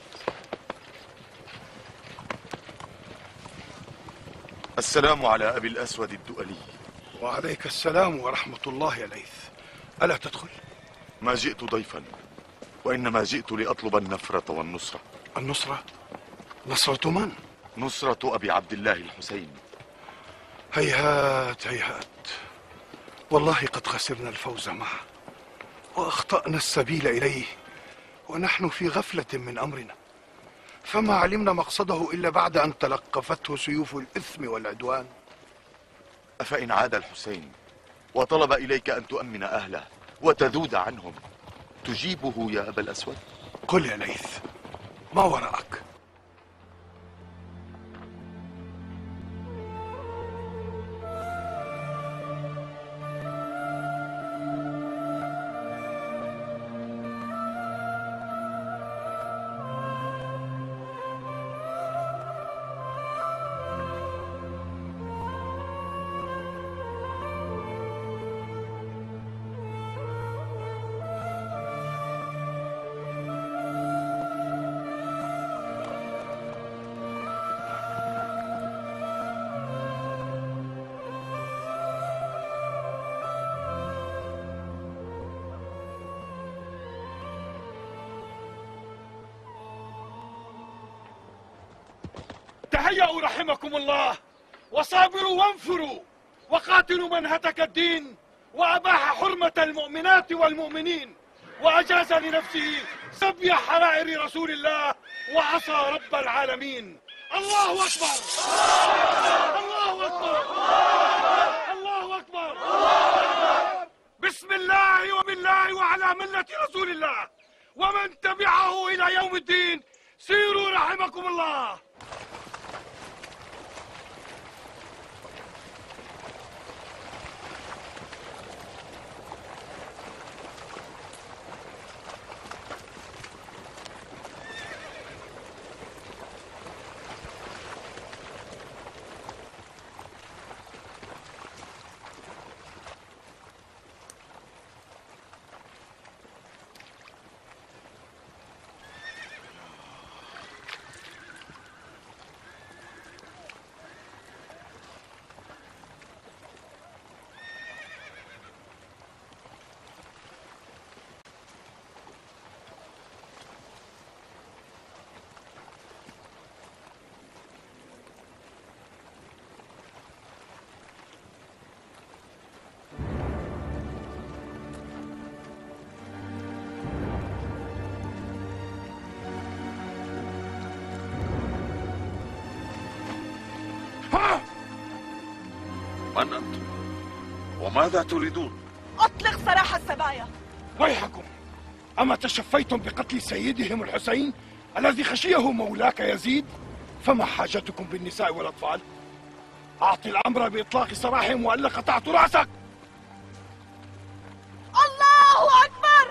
السلام على أبي الأسود الدؤلي. وعليك السلام ورحمة الله يا ليث. ألا تدخل؟ ما جئت ضيفا، وإنما جئت لأطلب النفرة والنصرة. النصرة؟ نصرة من؟ نصرة أبي عبد الله الحسين. هيهات هيهات، والله قد خسرنا الفوز معه وأخطأنا السبيل إليه، ونحن في غفلة من أمرنا، فما علمنا مقصده إلا بعد أن تلقفته سيوف الإثم والعدوان. أفإن عاد الحسين وطلب إليك أن تؤمن أهله وتذود عنهم تجيبه يا أبا الأسود؟ قل يا ليث، ما وراءك؟ تهيأوا رحمكم الله، وصابروا وانفروا، وقاتلوا من هتك الدين وأباح حرمة المؤمنات والمؤمنين، وأجاز لنفسه سبي حرائر رسول الله، وعصى رب العالمين. الله أكبر! الله أكبر! الله أكبر! بسم الله وبالله وعلى ملة رسول الله ومن تبعه إلى يوم الدين. سيروا رحمكم الله. من أنتم؟ وماذا تريدون؟ أطلق سراح السبايا. ويحكم، أما تشفيتم بقتل سيدهم الحسين الذي خشيه مولاك يزيد؟ فما حاجتكم بالنساء والأطفال؟ أعطي الأمر بإطلاق سراحهم وإلا قطعت رأسك. الله أكبر!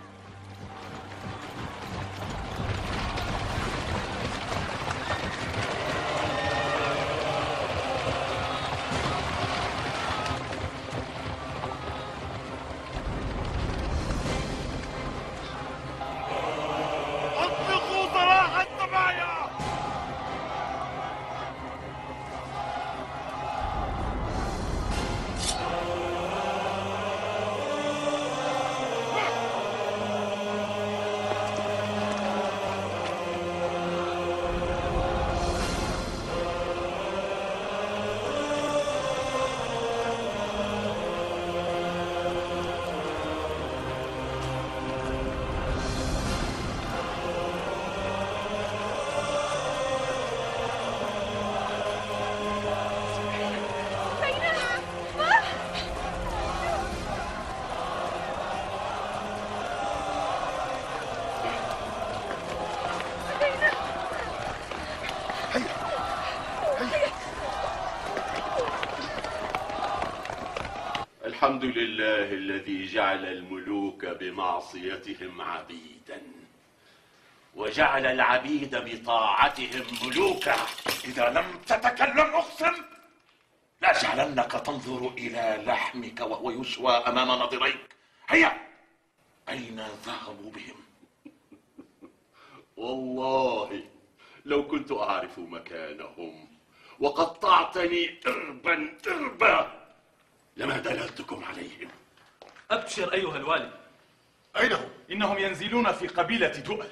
الحمد لله الذي جعل الملوك بمعصيتهم عبيدا وجعل العبيد بطاعتهم ملوكا. إذا لم تتكلم أقسم لأجعلنك تنظر إلى لحمك وهو يشوى أمام ناظريك. هيا، أين ذهبوا بهم؟ والله لو كنت أعرف مكانهم وقطعتني إربا إربا لما دللتكم عليهم. أبشر أيها الوالي. أين هم؟ إنهم ينزلون في قبيلة دؤل.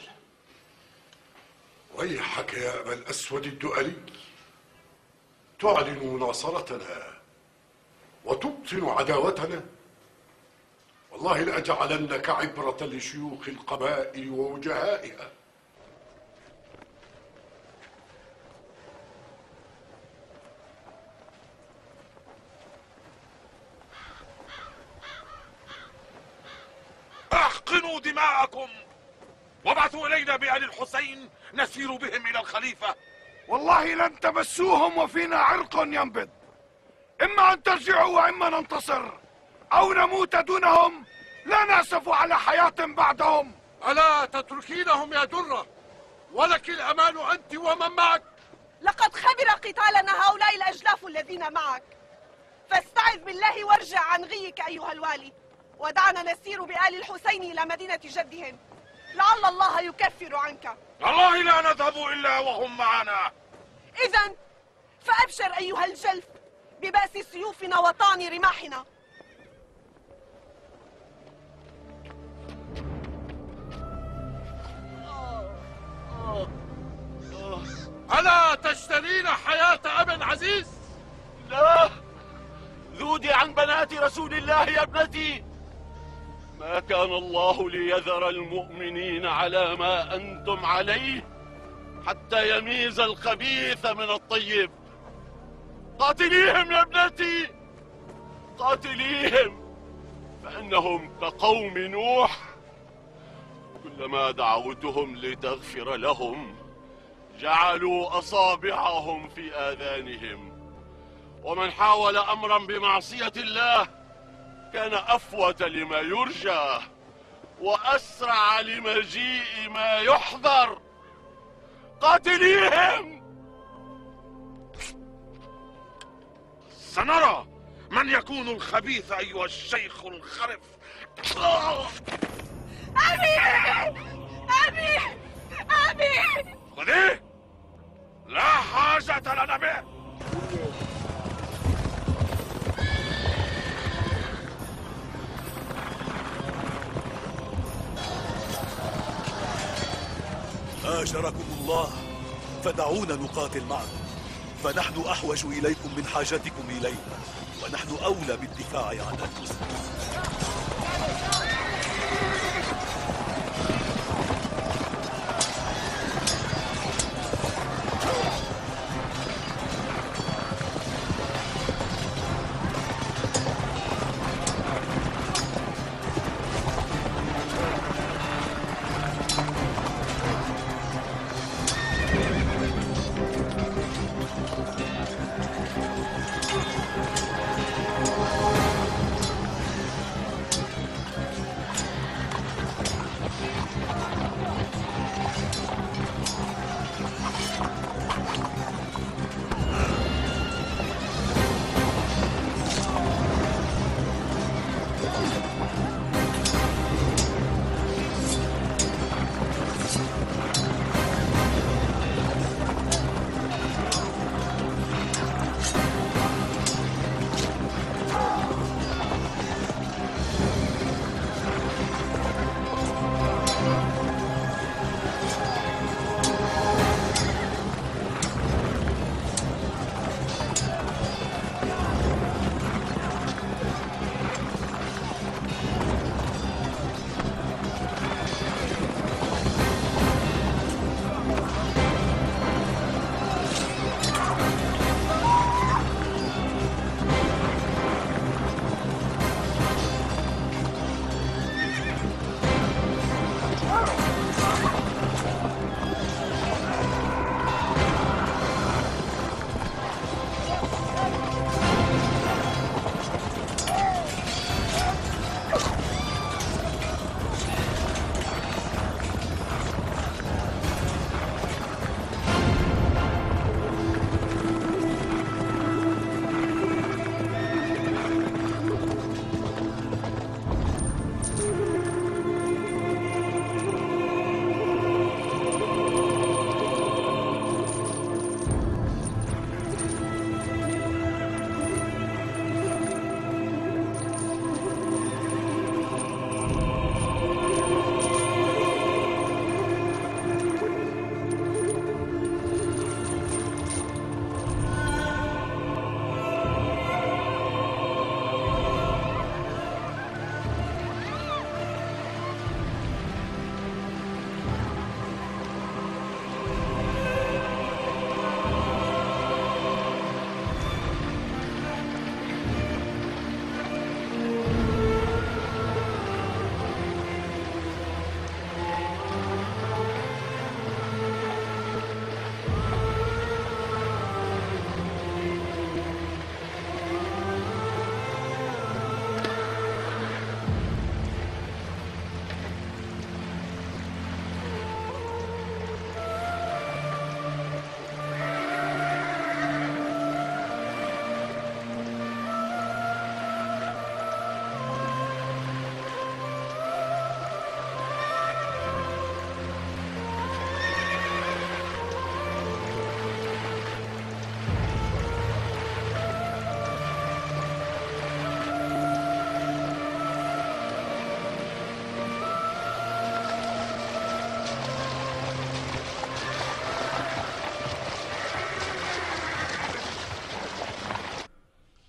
ويحك يا أبا الأسود الدؤلي، تعلن مناصرتنا وتبطن عداوتنا. والله لأجعلنك عبرة لشيوخ القبائل ووجهائها. أحقنوا دماءكم وابعثوا إلينا بآل الحسين نسير بهم إلى الخليفة. والله لن تمسوهم وفينا عرق ينبض، إما أن ترجعوا وإما ننتصر أو نموت دونهم، لا نأسف على حياة بعدهم. ألا تتركينهم يا درة؟ ولك الأمان أنت ومن معك. لقد خبر قتالنا هؤلاء الأجلاف الذين معك، فاستعذ بالله وارجع عن غيك أيها الوالي، ودعنا نسير بآل الحسين إلى مدينة جدهم، لعل الله يكفر عنك. والله لا نذهب إلا وهم معنا. إذن فأبشر أيها الجلف ببأس سيوفنا وطعن رماحنا. ألا تشترين حياة أب عزيز؟ لا، ذودي عن بنات رسول الله يا ابنتي. ما كان الله ليذر المؤمنين على ما أنتم عليه حتى يميز الخبيث من الطيب. قاتليهم يا ابنتي، قاتليهم، فإنهم كقوم نوح، كلما دعوتهم لتغفر لهم جعلوا أصابعهم في آذانهم، ومن حاول أمرا بمعصية الله كان أفوت لما يرجى وأسرع لمجيء ما يحذر. قاتليهم. سنرى من يكون الخبيث أيها الشيخ الخرف. أبي أبي أبي. خذيه، لا حاجة لنا به. آجركم الله، فدعونا نقاتل معكم، فنحن أحوج إليكم من حاجتكم إلينا، ونحن أولى بالدفاع عن أنفسنا.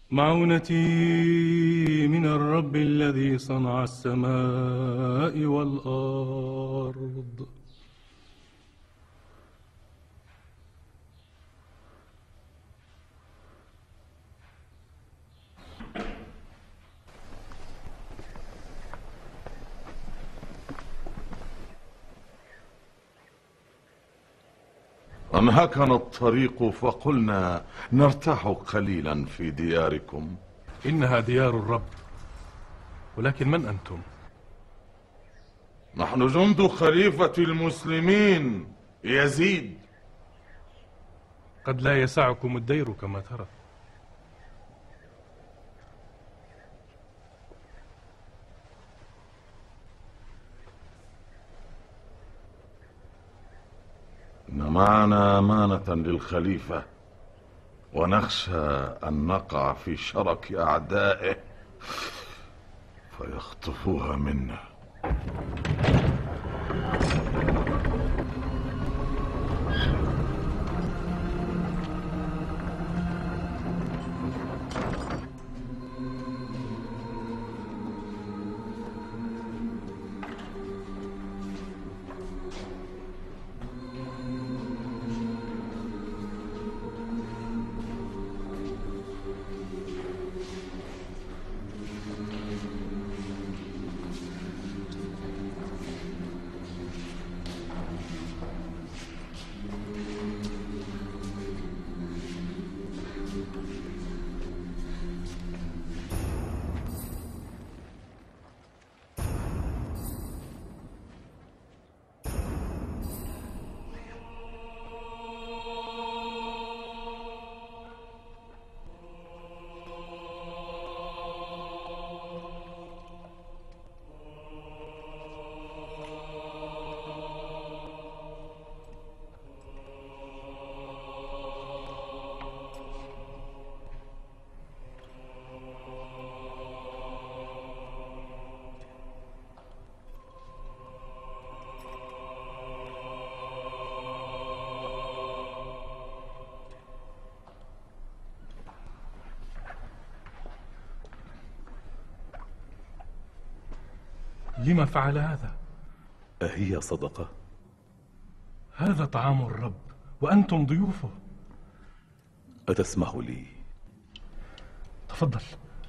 معونتي من الرب الذي صنع السماء والأرض. أنهكنا الطريق فقلنا نرتاح قليلا في دياركم. إنها ديار الرب، ولكن من أنتم؟ نحن جند خليفة المسلمين يزيد. قد لا يسعكم الدير كما ترى. إن معنا أمانة للخليفة، ونخشى أن نقع في شرك أعدائه فيخطفوها منا. لما فعل هذا؟ أهي صدقة؟ هذا طعام الرب وأنتم ضيوفه. أتسمح لي؟ تفضل.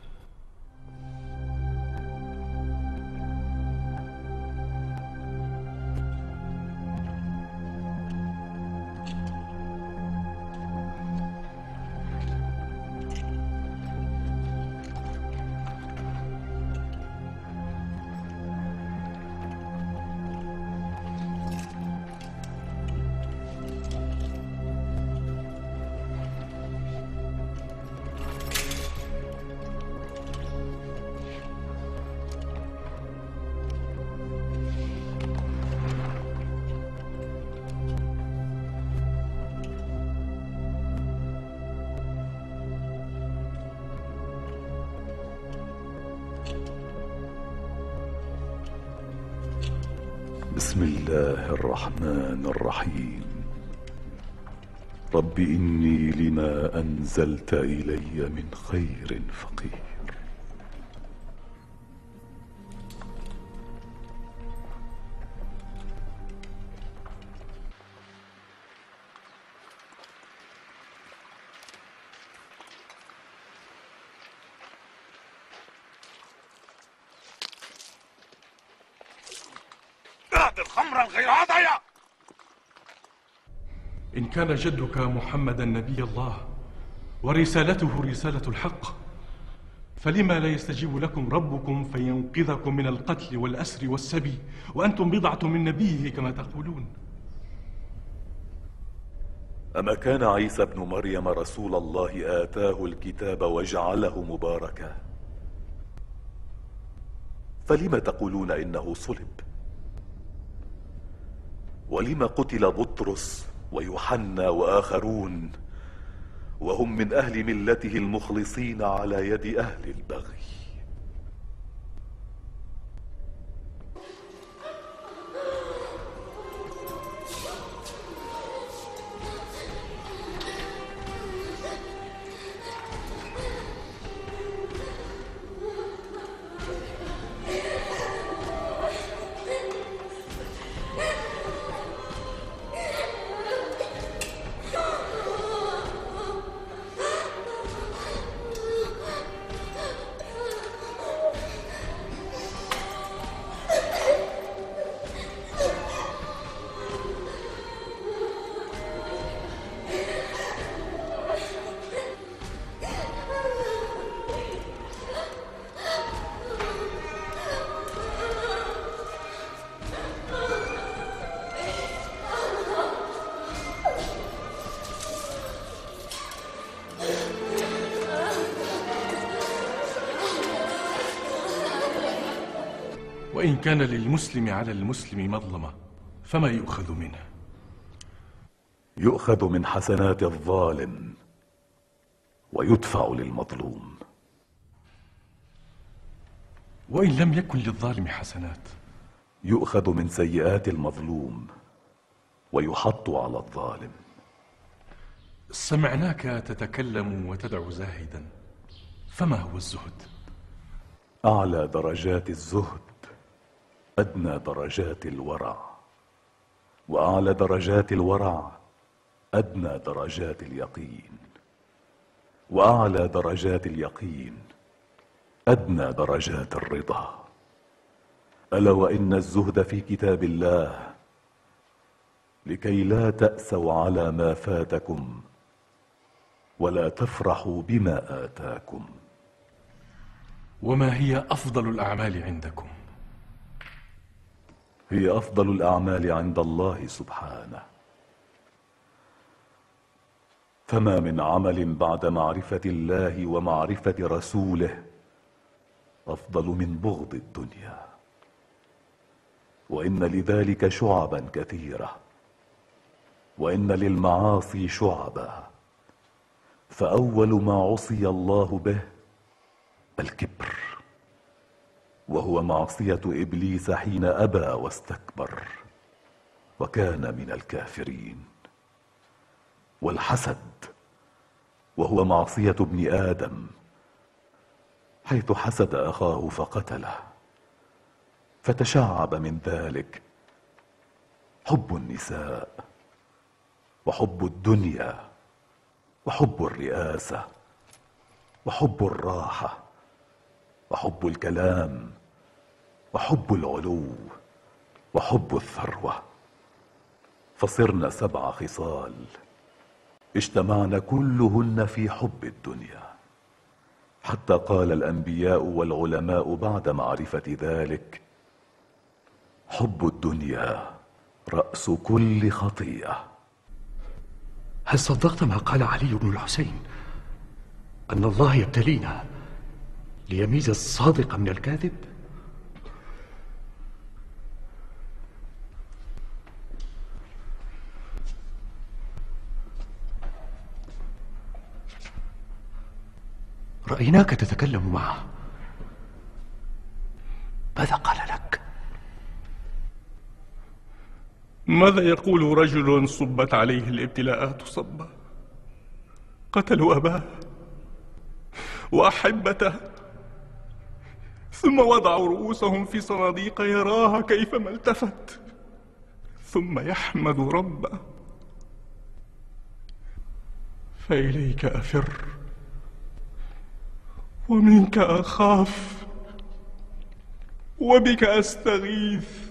بسم الله الرحمن الرحيم. رب إني لما أنزلت إلي من خير فقير. اعطي خمرا غير هذا. إن كان جدك محمدا نبي الله ورسالته رسالة الحق، فلما لا يستجيب لكم ربكم فينقذكم من القتل والأسر والسبي وأنتم بضعة من نبيه كما تقولون؟ أما كان عيسى ابن مريم رسول الله آتاه الكتاب وجعله مباركا، فلم تقولون إنه صلب؟ ولم قتل بطرس ويوحنا وآخرون وهم من أهل ملته المخلصين على يد أهل البغي؟ وإن كان للمسلم على المسلم مظلمة فما يؤخذ منه؟ يؤخذ من حسنات الظالم ويدفع للمظلوم. وإن لم يكن للظالم حسنات؟ يؤخذ من سيئات المظلوم ويحط على الظالم. سمعناك تتكلم وتدعو زاهدا، فما هو الزهد؟ أعلى درجات الزهد أدنى درجات الورع، وأعلى درجات الورع أدنى درجات اليقين، وأعلى درجات اليقين أدنى درجات الرضا. ألا وإن الزهد في كتاب الله لكي لا تأسوا على ما فاتكم ولا تفرحوا بما آتاكم. وما هي أفضل الأعمال عندكم؟ هي أفضل الأعمال عند الله سبحانه. فما من عمل بعد معرفة الله ومعرفة رسوله أفضل من بغض الدنيا، وإن لذلك شعبا كثيرة، وإن للمعاصي شعبا، فأول ما عصي الله به الكبر، وهو معصية إبليس حين أبى واستكبر وكان من الكافرين، والحسد وهو معصية ابن آدم حيث حسد أخاه فقتله، فتشعب من ذلك حب النساء وحب الدنيا وحب الرئاسة وحب الراحة وحب الكلام وحب العلو وحب الثروة، فصرنا 7 خصال اجتمعن كلهن في حب الدنيا، حتى قال الأنبياء والعلماء بعد معرفة ذلك: حب الدنيا رأس كل خطيئة. هل صدقت ما قال علي بن الحسين أن الله يبتلينا ليميز الصادق من الكاذب؟ رأيناك تتكلم معه، ماذا قال لك؟ ماذا يقول رجل صبت عليه الابتلاءات صبا؟ قتلوا أباه وأحبته، ثم وضعوا رؤوسهم في صناديق يراها كيفما التفت، ثم يحمد ربه. فإليك أفر ومنك أخاف وبك أستغيث،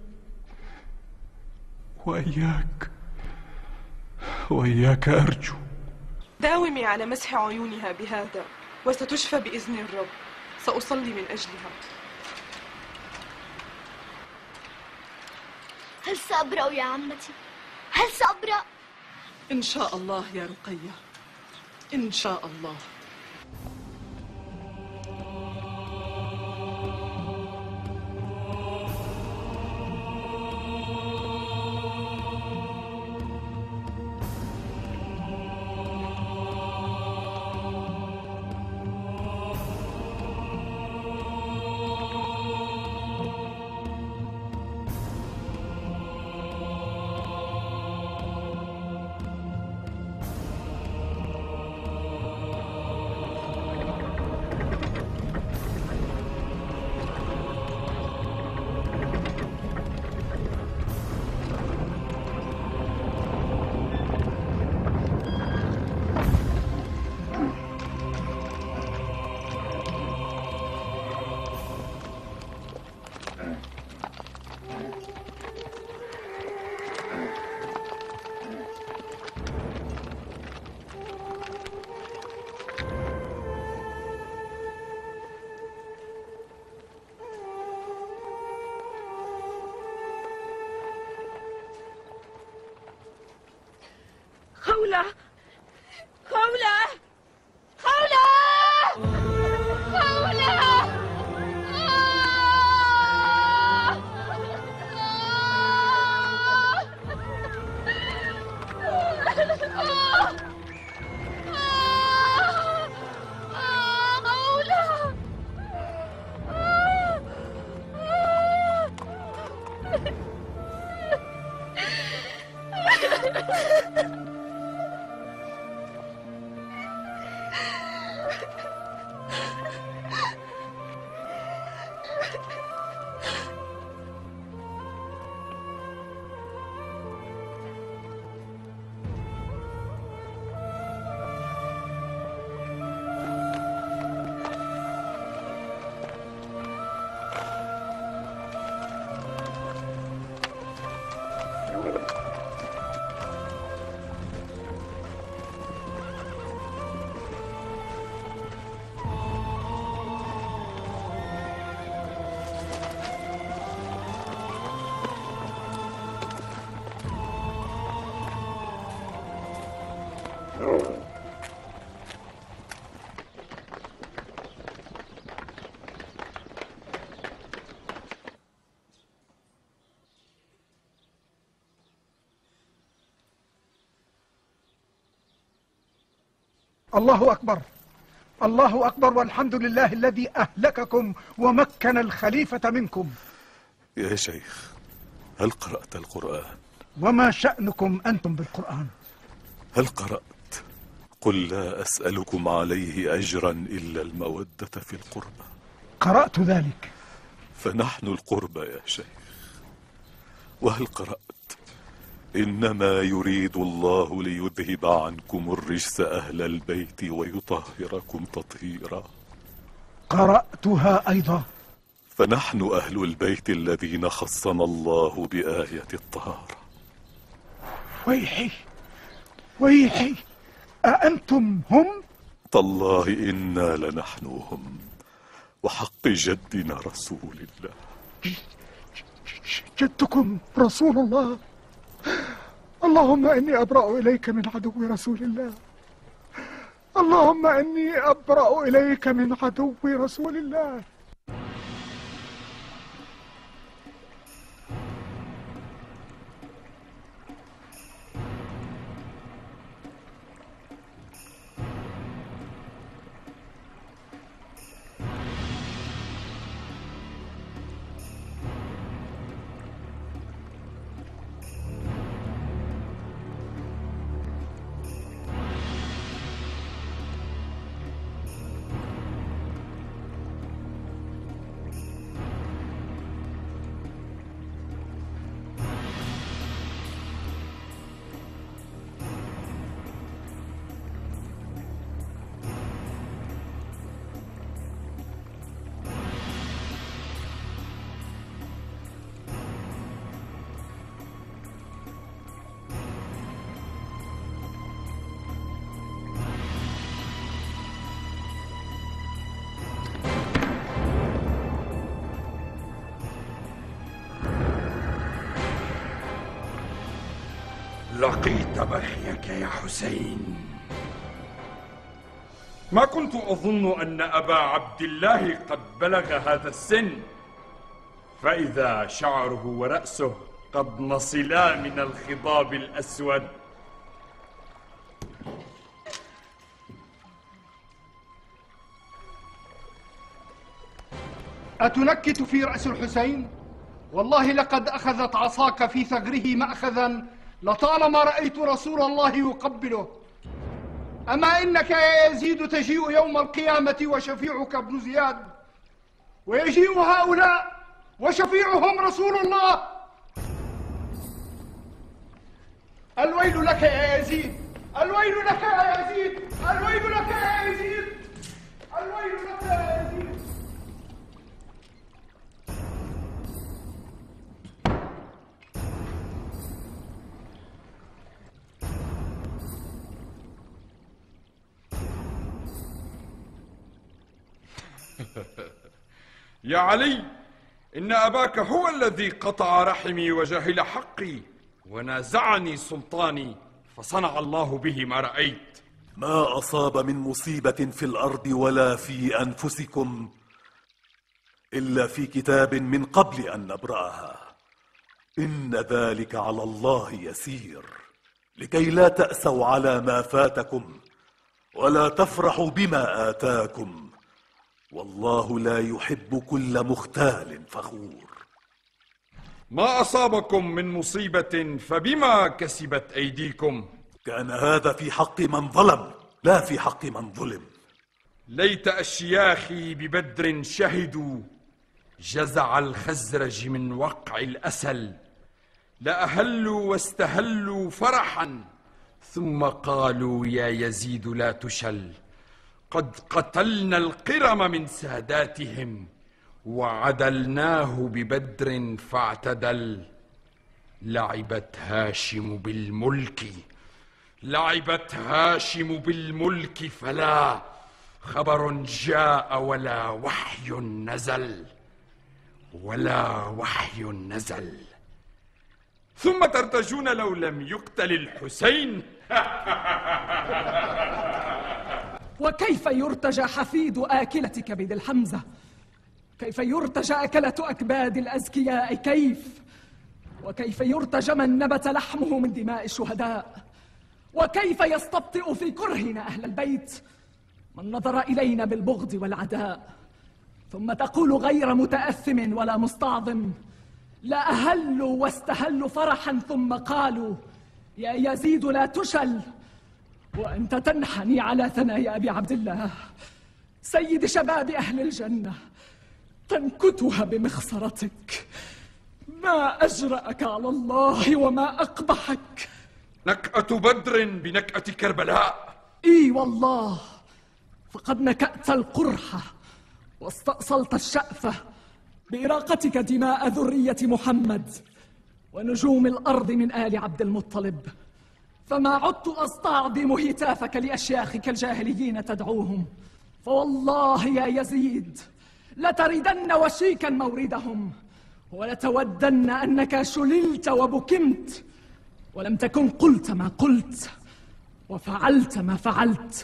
وإياك أرجو. داومي على مسح عيونها بهذا وستشفى بإذن الرب. سأصلي من أجلها. هل سأبرأ يا عمتي؟ هل سأبرأ؟ إن شاء الله يا رقية، إن شاء الله. خولة خولة خولة خولة الله أكبر، الله أكبر، والحمد لله الذي أهلككم ومكن الخليفة منكم. يا شيخ، هل قرأت القرآن؟ وما شأنكم أنتم بالقرآن؟ هل قرأت قل لا أسألكم عليه أجرا إلا المودة في القربى؟ قرأت ذلك. فنحن القربى يا شيخ. وهل قرأت إنما يريد الله ليذهب عنكم الرجس أهل البيت ويطهركم تطهيرا؟ قرأتها أيضا. فنحن أهل البيت الذين خصنا الله بآية الطهارة. ويحي ويحي، أأنتم هم؟ تالله إنا لنحن هم، وحق جدنا رسول الله. جدكم رسول الله؟ اللهم إني أبرأ إليك من عدو رسول الله، اللهم إني أبرأ إليك من عدو رسول الله. لقيت بخيك يا حسين. ما كنت أظن أن أبا عبد الله قد بلغ هذا السن، فإذا شعره ورأسه قد نصلا من الخضاب الأسود. أتنكت في رأس الحسين؟ والله لقد أخذت عصاك في ثغره مأخذا لطالما رأيت رسول الله يقبله. أما إنك يا يزيد تجيء يوم القيامة وشفيعك ابن زياد، ويجيء هؤلاء وشفيعهم رسول الله. الويل لك يا يزيد، الويل لك يا يزيد، الويل لك يا يزيد، الويل لك يا يزيد. يا علي، إن أباك هو الذي قطع رحمي وجهل حقي ونازعني سلطاني، فصنع الله به ما رأيت. ما أصاب من مصيبة في الأرض ولا في أنفسكم إلا في كتاب من قبل أن نبرأها، إن ذلك على الله يسير. لكي لا تأسوا على ما فاتكم ولا تفرحوا بما آتاكم، والله لا يحب كل مختال فخور. ما أصابكم من مصيبة فبما كسبت أيديكم. كان هذا في حق من ظلم لا في حق من ظلم. ليت أشياخي ببدر شهدوا جزع الخزرج من وقع الأسل، لأهلوا واستهلوا فرحا ثم قالوا يا يزيد لا تشل. قد قتلنا القرم من ساداتهم وعدلناه ببدر فاعتدل. لعبت هاشم بالملك، لعبت هاشم بالملك، فلا خبر جاء ولا وحي نزل، ولا وحي نزل. ثم ترتجون لو لم يقتل الحسين. وكيف يرتجى حفيد آكلة كبد الحمزة؟ كيف يرتجى أكلة أكباد الأزكياء؟ كيف؟ وكيف يرتجى من نبت لحمه من دماء الشهداء؟ وكيف يستبطئ في كرهنا أهل البيت من نظر إلينا بالبغض والعداء؟ ثم تقول غير متأثم ولا مستعظم، لا أهلوا واستهلوا فرحا ثم قالوا يا يزيد لا تشل، وأنت تنحني على ثنايا أبي عبد الله سيد شباب أهل الجنة، تنكتها بمخصرتك. ما أجرأك على الله وما أقبحك. نكأة بدر بنكأة كربلاء. إي والله، فقد نكأت القرحة واستأصلت الشأفة بإراقتك دماء ذرية محمد ونجوم الأرض من آل عبد المطلب، فما عدت أستعظم هتافك لأشياخك الجاهليين تدعوهم. فوالله يا يزيد لتردن وشيكا موردهم، ولتودن أنك شللت وبكمت ولم تكن قلت ما قلت وفعلت ما فعلت.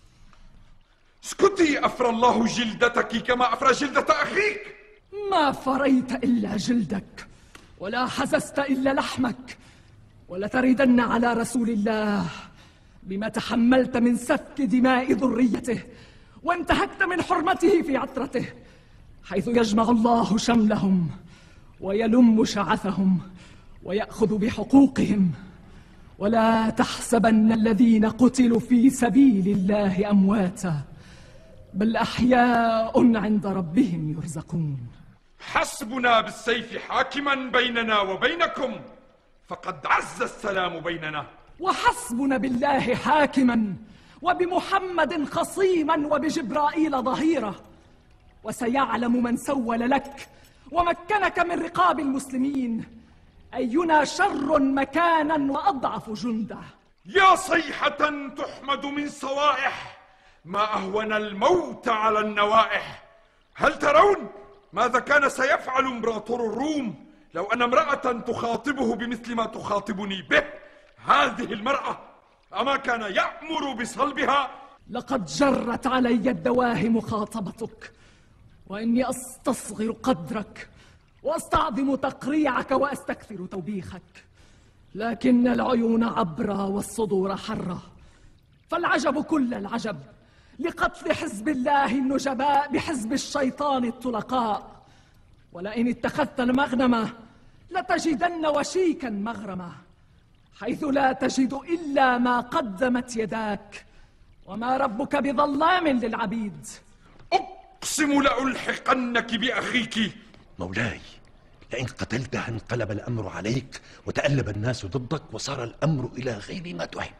اسكتي، أفرى الله جلدتك كما أفرى جلدة أخيك. ما فريت إلا جلدك ولا حززت إلا لحمك، ولتردن على رسول الله بما تحملت من سفك دماء ذريته وانتهكت من حرمته في عطرته، حيث يجمع الله شملهم ويلم شعثهم ويأخذ بحقوقهم. ولا تحسبن الذين قتلوا في سبيل الله أمواتا، بل أحياء عند ربهم يرزقون. حسبنا بالسيف حاكما بيننا وبينكم، فقد عز السلام بيننا. وحسبنا بالله حاكما وبمحمد خصيما وبجبرائيل ظهيرا، وسيعلم من سول لك ومكنك من رقاب المسلمين أينا شر مكانا وأضعف جندا. يا صيحة تحمد من صوائح، ما أهون الموت على النوائح. هل ترون ماذا كان سيفعل إمبراطور الروم لو أن امرأة تخاطبه بمثل ما تخاطبني به؟ هذه المرأة أما كان يأمر بصلبها؟ لقد جرت علي الدواهي مخاطبتك، وإني أستصغر قدرك وأستعظم تقريعك وأستكثر توبيخك، لكن العيون عبرة والصدور حرة. فالعجب كل العجب لقتل حزب الله النجباء بحزب الشيطان الطلقاء. ولئن اتخذت المغنمة لتجدن وشيكا مغرمة، حيث لا تجد إلا ما قدمت يداك، وما ربك بظلام للعبيد. أقسم لألحقنك بأخيك. مولاي، لئن قتلتها انقلب الأمر عليك وتألب الناس ضدك وصار الأمر إلى غير ما تحب.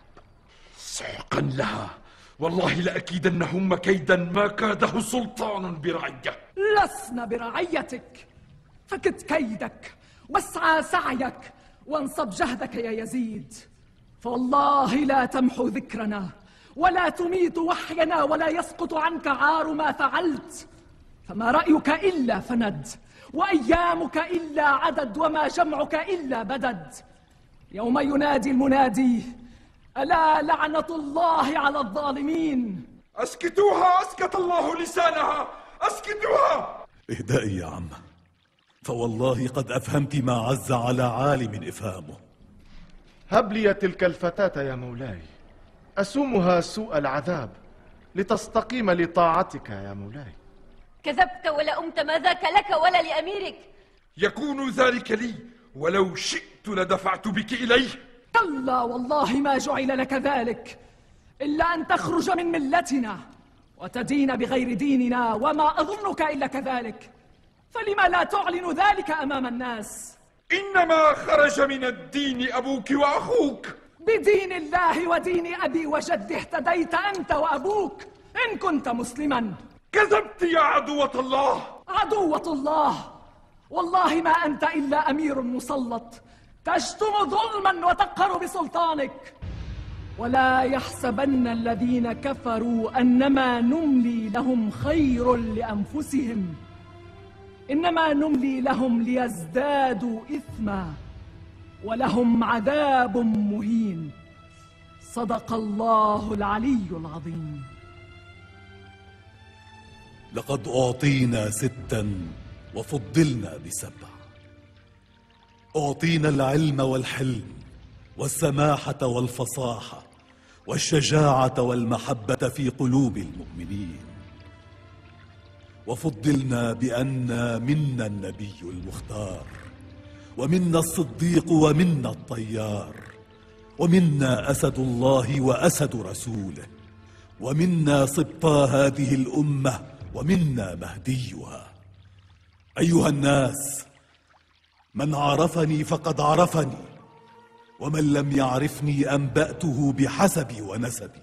سحقا لها، والله لأكيدنهم كيدا ما كاده سلطان برعية. لسنا برعيتك، فكد كيدك واسعى سعيك وانصب جهدك يا يزيد، فوالله لا تمحو ذكرنا ولا تميت وحينا ولا يسقط عنك عار ما فعلت. فما رأيك إلا فند، وأيامك إلا عدد، وما جمعك إلا بدد. يوم ينادي المنادي ألا لعنة الله على الظالمين. أسكتوها، أسكت الله لسانها، أسكتوها. اهدئي يا عم، فوالله قد أفهمت ما عز على عالم إفهامه. هب لي تلك الفتاة يا مولاي، أسومها سوء العذاب لتستقيم لطاعتك يا مولاي. كذبت ولا أمت، ما ذاك لك ولا لأميرك. يكون ذلك لي، ولو شئت لدفعت بك إليه. كلا والله ما جعل لك ذلك إلا أن تخرج من ملتنا وتدين بغير ديننا، وما أظنك إلا كذلك، فلما لا تعلن ذلك أمام الناس؟ إنما خرج من الدين أبوك وأخوك. بدين الله ودين أبي وجدي اهتديت أنت وأبوك إن كنت مسلما. كذبت يا عدوة الله. عدوة الله؟ والله ما أنت إلا أمير مسلط تشتم ظلما وتقهر بسلطانك. ولا يحسبن الذين كفروا أنما نملي لهم خير لأنفسهم، إنما نملي لهم ليزدادوا إثما ولهم عذاب مهين. صدق الله العلي العظيم. لقد أعطينا 6 وفضلنا ب7. أعطينا العلم والحلم والسماحة والفصاحة والشجاعة والمحبة في قلوب المؤمنين، وفضلنا بأن منا النبي المختار، ومنا الصديق، ومنا الطيار، ومنا أسد الله وأسد رسوله، ومنا سبطا هذه الأمة، ومنا مهديها. أيها الناس، من عرفني فقد عرفني، ومن لم يعرفني أنبأته بحسبي ونسبي.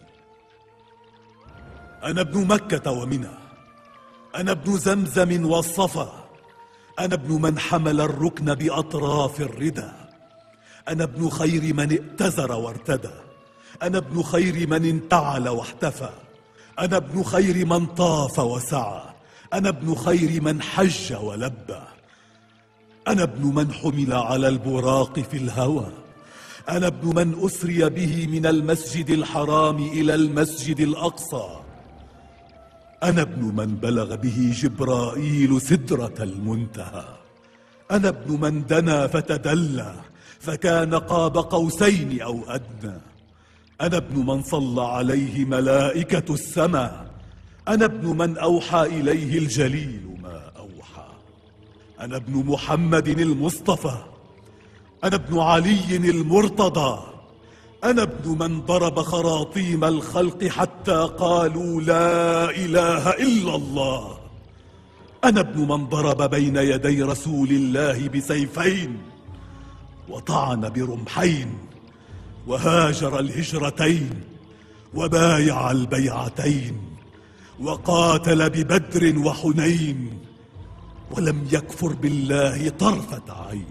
أنا ابن مكة ومنى، أنا ابن زمزم والصفا، أنا ابن من حمل الركن بأطراف الردى، أنا ابن خير من ائتزر وارتدى، أنا ابن خير من انتعل واحتفى، أنا ابن خير من طاف وسعى، أنا ابن خير من حج ولبى، أنا ابن من حمل على البراق في الهوى، أنا ابن من أسري به من المسجد الحرام إلى المسجد الأقصى، أنا ابن من بلغ به جبرائيل سدرة المنتهى، أنا ابن من دنا فتدلى فكان قاب قوسين أو أدنى، أنا ابن من صلى عليه ملائكة السماء، أنا ابن من أوحى إليه الجليل ما أوحى، أنا ابن محمد المصطفى، أنا ابن علي المرتضى، أنا ابن من ضرب خراطيم الخلق حتى قالوا لا إله إلا الله، أنا ابن من ضرب بين يدي رسول الله بسيفين وطعن برمحين وهاجر الهجرتين وبايع البيعتين وقاتل ببدر وحنين ولم يكفر بالله طرفة عين.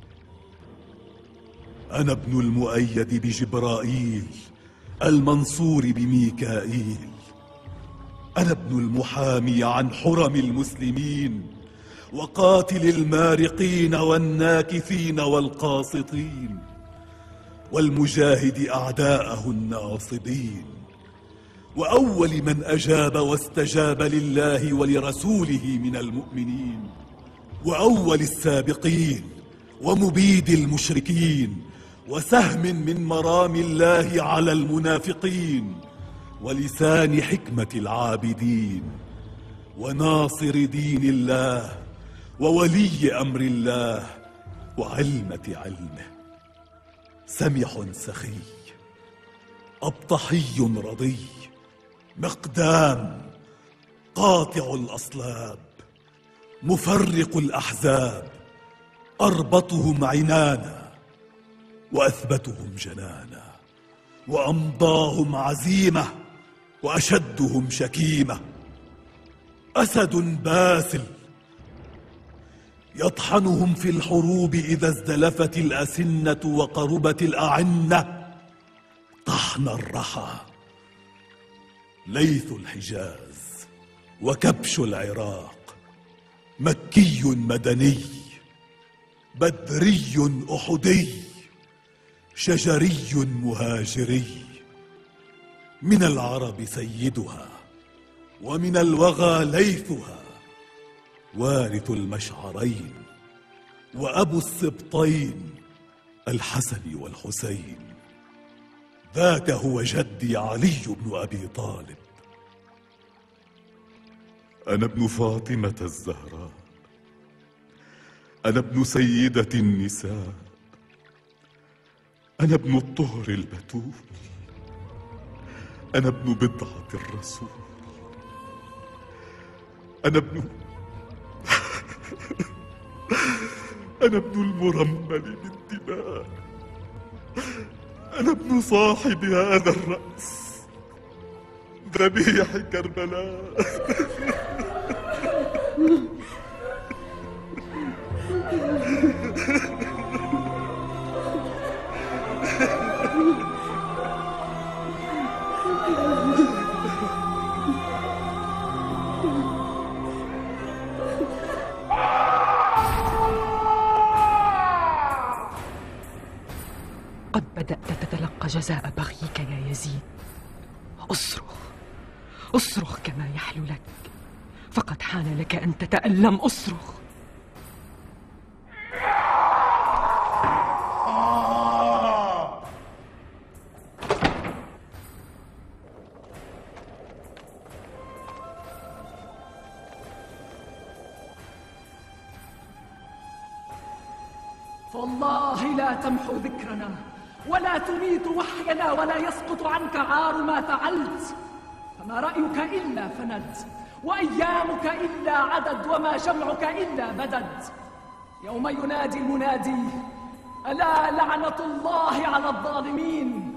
أنا ابن المؤيد بجبرائيل المنصور بميكائيل، أنا ابن المحامي عن حرم المسلمين وقاتل المارقين والناكثين والقاسطين والمجاهد أعداءه الناصبين، وأول من أجاب واستجاب لله ولرسوله من المؤمنين، وأول السابقين ومبيد المشركين وسهم من مرام الله على المنافقين ولسان حكمة العابدين وناصر دين الله وولي أمر الله وعلمة علمه، سمح سخي أبطحي رضي مقدام قاطع الأصلاب مفرق الأحزاب، أربطهم عنانا وأثبتهم جنانا وأمضاهم عزيمة وأشدهم شكيمة، أسد باسل يطحنهم في الحروب إذا ازدلفت الأسنة وقربت الأعنة طحن الرحى، ليث الحجاز وكبش العراق، مكي مدني بدري أحدي شجري مهاجري، من العرب سيدها ومن الوغى ليثها، وارث المشعرين وأبو السبطين الحسن والحسين. ذاك هو جدي علي بن أبي طالب. أنا ابن فاطمة الزهراء، أنا ابن سيدة النساء، أنا ابن الطهر البتول، أنا ابن بضعة الرسول، أنا ابن أنا ابن المرمل بالدماء، أنا ابن صاحب هذا الرأس، ذبيح كربلاء. قد بدأت تتلقى جزاء بغيك يا يزيد. اصرخ كما يحلو لك، فقد حان لك أن تتألم. اصرخ. فالله لا تمحو ذكرنا ولا تميت وحينا ولا يسقط عنك عار ما فعلت، فما رأيك إلا فند، وأيامك إلا عدد، وما جمعك إلا بدد. يوم ينادي المنادي: ألا لعنة الله على الظالمين.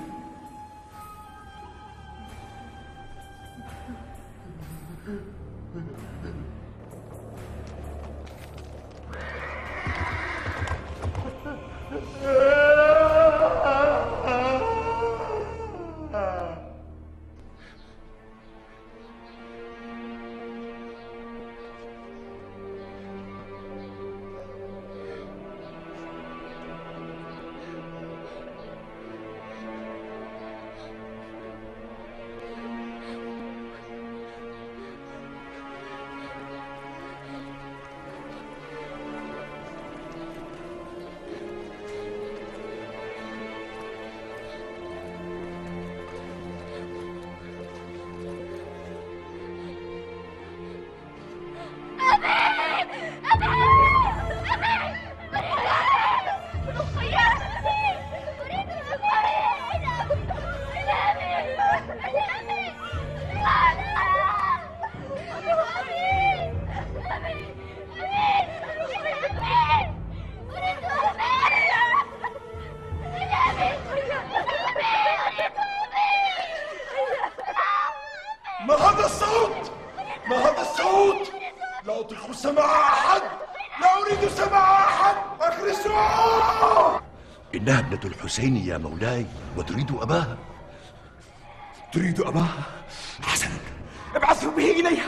ما هذا الصوت؟ ما هذا الصوت؟ لا أطيق سماع أحد، لا أريد سماع أحد، أخرسوه! إنها ابنة الحسين يا مولاي، وتريد أباها. تريد أباها؟ حسنا، ابعثوا به إليها.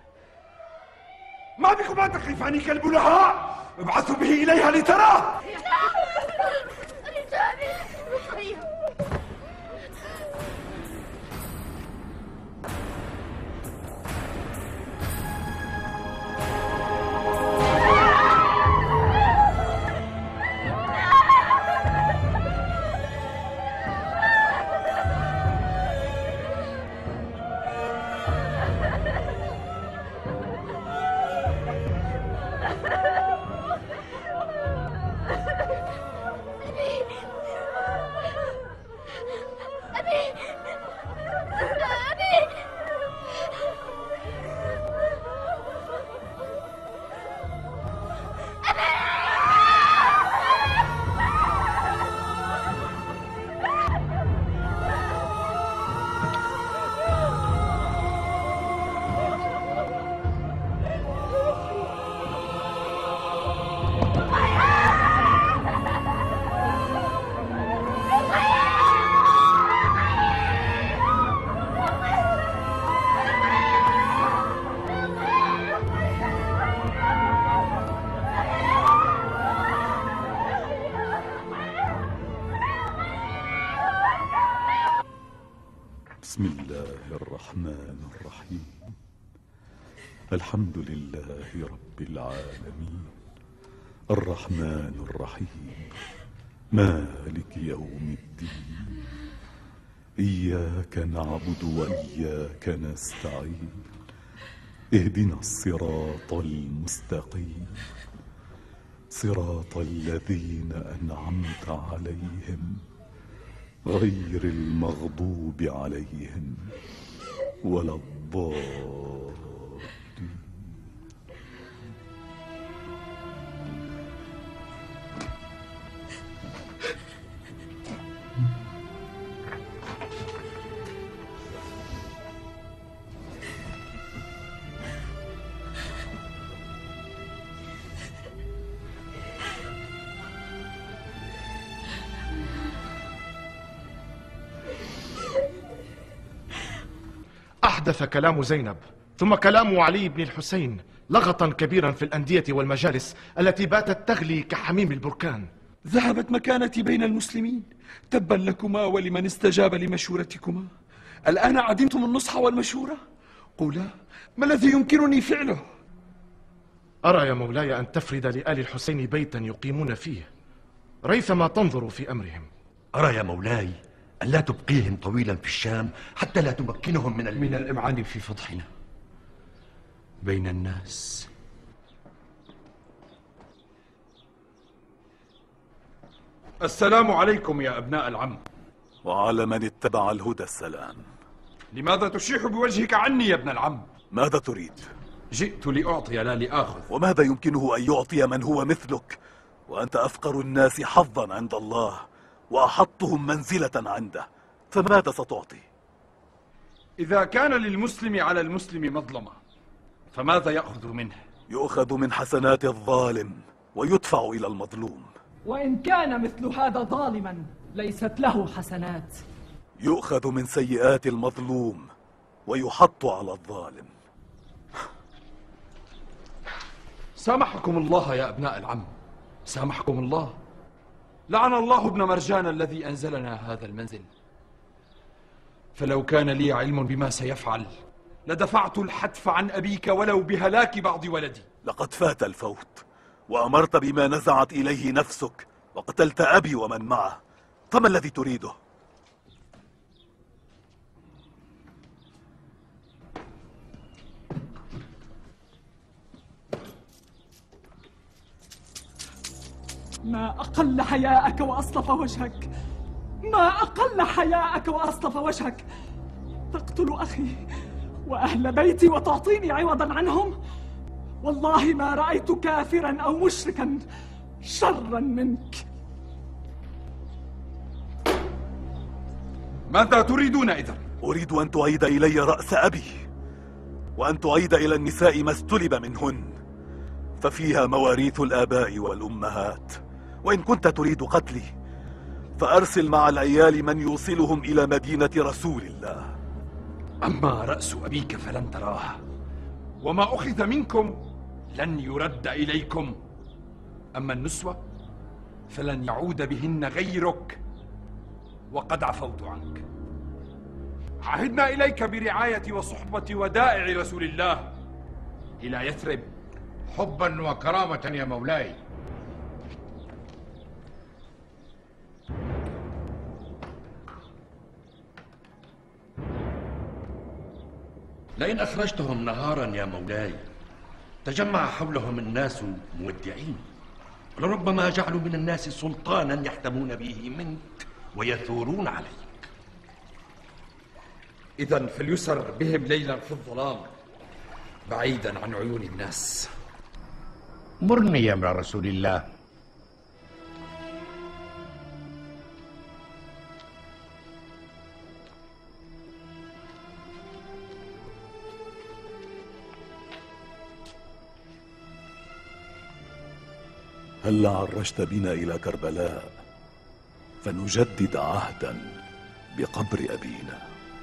ما بكم أن تخيفني كلب لها؟ ابعثوا به إليها لتراه. بسم الله الرحمن الرحيم. الحمد لله رب العالمين، الرحمن الرحيم، مالك يوم الدين. إياك نعبد وإياك نستعين. اهدنا الصراط المستقيم، صراط الذين أنعمت عليهم غير المغضوب عليهم ولا الضالين. أحدث كلام زينب ثم كلام علي بن الحسين لغطا كبيرا في الأندية والمجالس التي باتت تغلي كحميم البركان. ذهبت مكانتي بين المسلمين. تبا لكما ولمن استجاب لمشورتكما. الآن عدمتم النصح والمشورة؟ قولا ما الذي يمكنني فعله؟ أرى يا مولاي أن تفرد لآل الحسين بيتا يقيمون فيه ريثما تنظر في أمرهم. أرى يا مولاي أن لا تبقيهم طويلا في الشام حتى لا تمكنهم من الإمعان في فضحنا بين الناس. السلام عليكم يا أبناء العم. وعلى من اتبع الهدى السلام. لماذا تشيح بوجهك عني يا ابن العم؟ ماذا تريد؟ جئت لأعطي لا لآخذ. وماذا يمكنه أن يعطي من هو مثلك وأنت أفقر الناس حظا عند الله وأحطهم منزلة عنده؟ فماذا ستعطي؟ إذا كان للمسلم على المسلم مظلمة فماذا يأخذ منه؟ يؤخذ من حسنات الظالم ويدفع إلى المظلوم. وإن كان مثل هذا ظالما ليست له حسنات. يؤخذ من سيئات المظلوم ويحط على الظالم. سامحكم الله يا أبناء العم، سامحكم الله. لعن الله ابن مرجان الذي أنزلنا هذا المنزل. فلو كان لي علم بما سيفعل لدفعت الحتف عن أبيك ولو بهلاك بعض ولدي. لقد فات الفوت وأمرت بما نزعت إليه نفسك وقتلت أبي ومن معه، فما الذي تريده؟ ما أقل حياءك وأصلف وجهك، ما أقل حياءك وأصلف وجهك. تقتل أخي وأهل بيتي وتعطيني عوضا عنهم. والله ما رأيت كافرا أو مشركا شرا منك. ماذا تريدون إذن؟ أريد أن تعيد إلي رأس أبي وأن تعيد إلى النساء ما استلب منهن، ففيها مواريث الآباء والأمهات. وإن كنت تريد قتلي فأرسل مع العيال من يوصلهم إلى مدينة رسول الله. أما رأس أبيك فلن تراه، وما أخذ منكم لن يرد إليكم. أما النسوة فلن يعود بهن غيرك، وقد عفوت عنك. عهدنا إليك برعاية وصحبة ودائع رسول الله إلى يثرب حبا وكرامة يا مولاي. لئن أخرجتهم نهارا يا مولاي تجمع حولهم الناس مودعين، لربما جعلوا من الناس سلطانا يحتمون به منك ويثورون عليك. إذن فليسر بهم ليلا في الظلام بعيدا عن عيون الناس. مرني يا امر رسول الله. هل عرجت بنا إلى كربلاء فنجدد عهدا بقبر أبينا؟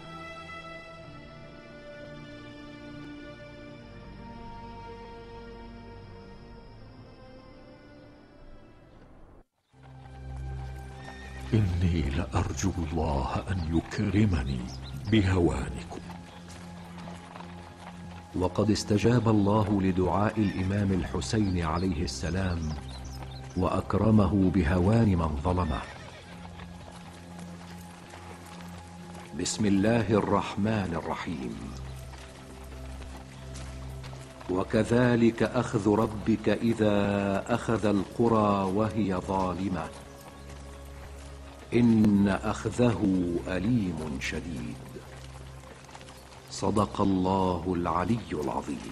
إني لأرجو الله أن يكرمني بهوانكم. وقد استجاب الله لدعاء الإمام الحسين عليه السلام وأكرمه بهوان من ظلمه. بسم الله الرحمن الرحيم. وكذلك أخذ ربك إذا أخذ القرى وهي ظالمة إن أخذه أليم شديد. صدق الله العلي العظيم.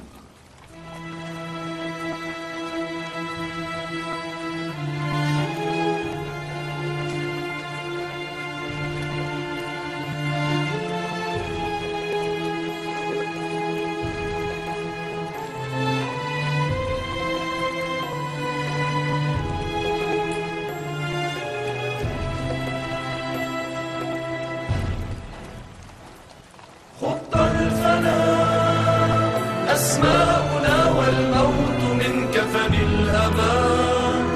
أسماؤنا والموت من كفن الأمان،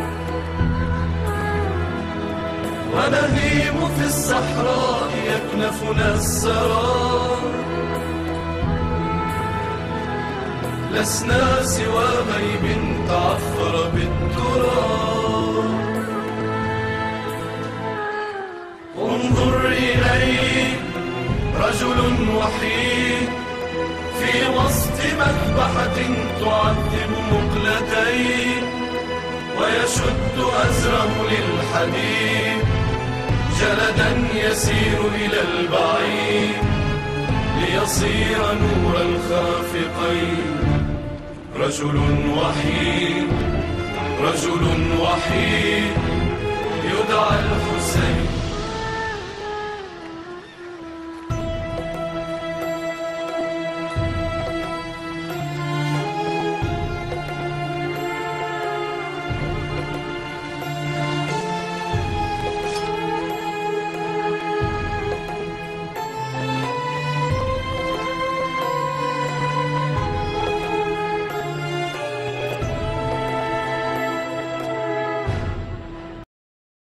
ونهيم في الصحراء يكنفنا السرار. لسنا سوى غيب تعثر بالتراب. انظر إليه رجل وحيد في وسط مذبحة تعذب مقلتين، ويشد أزره للحديد جلدا يسير إلى البعيد ليصير نور الخافقين. رجل وحيد، رجل وحيد يدعى الحسين.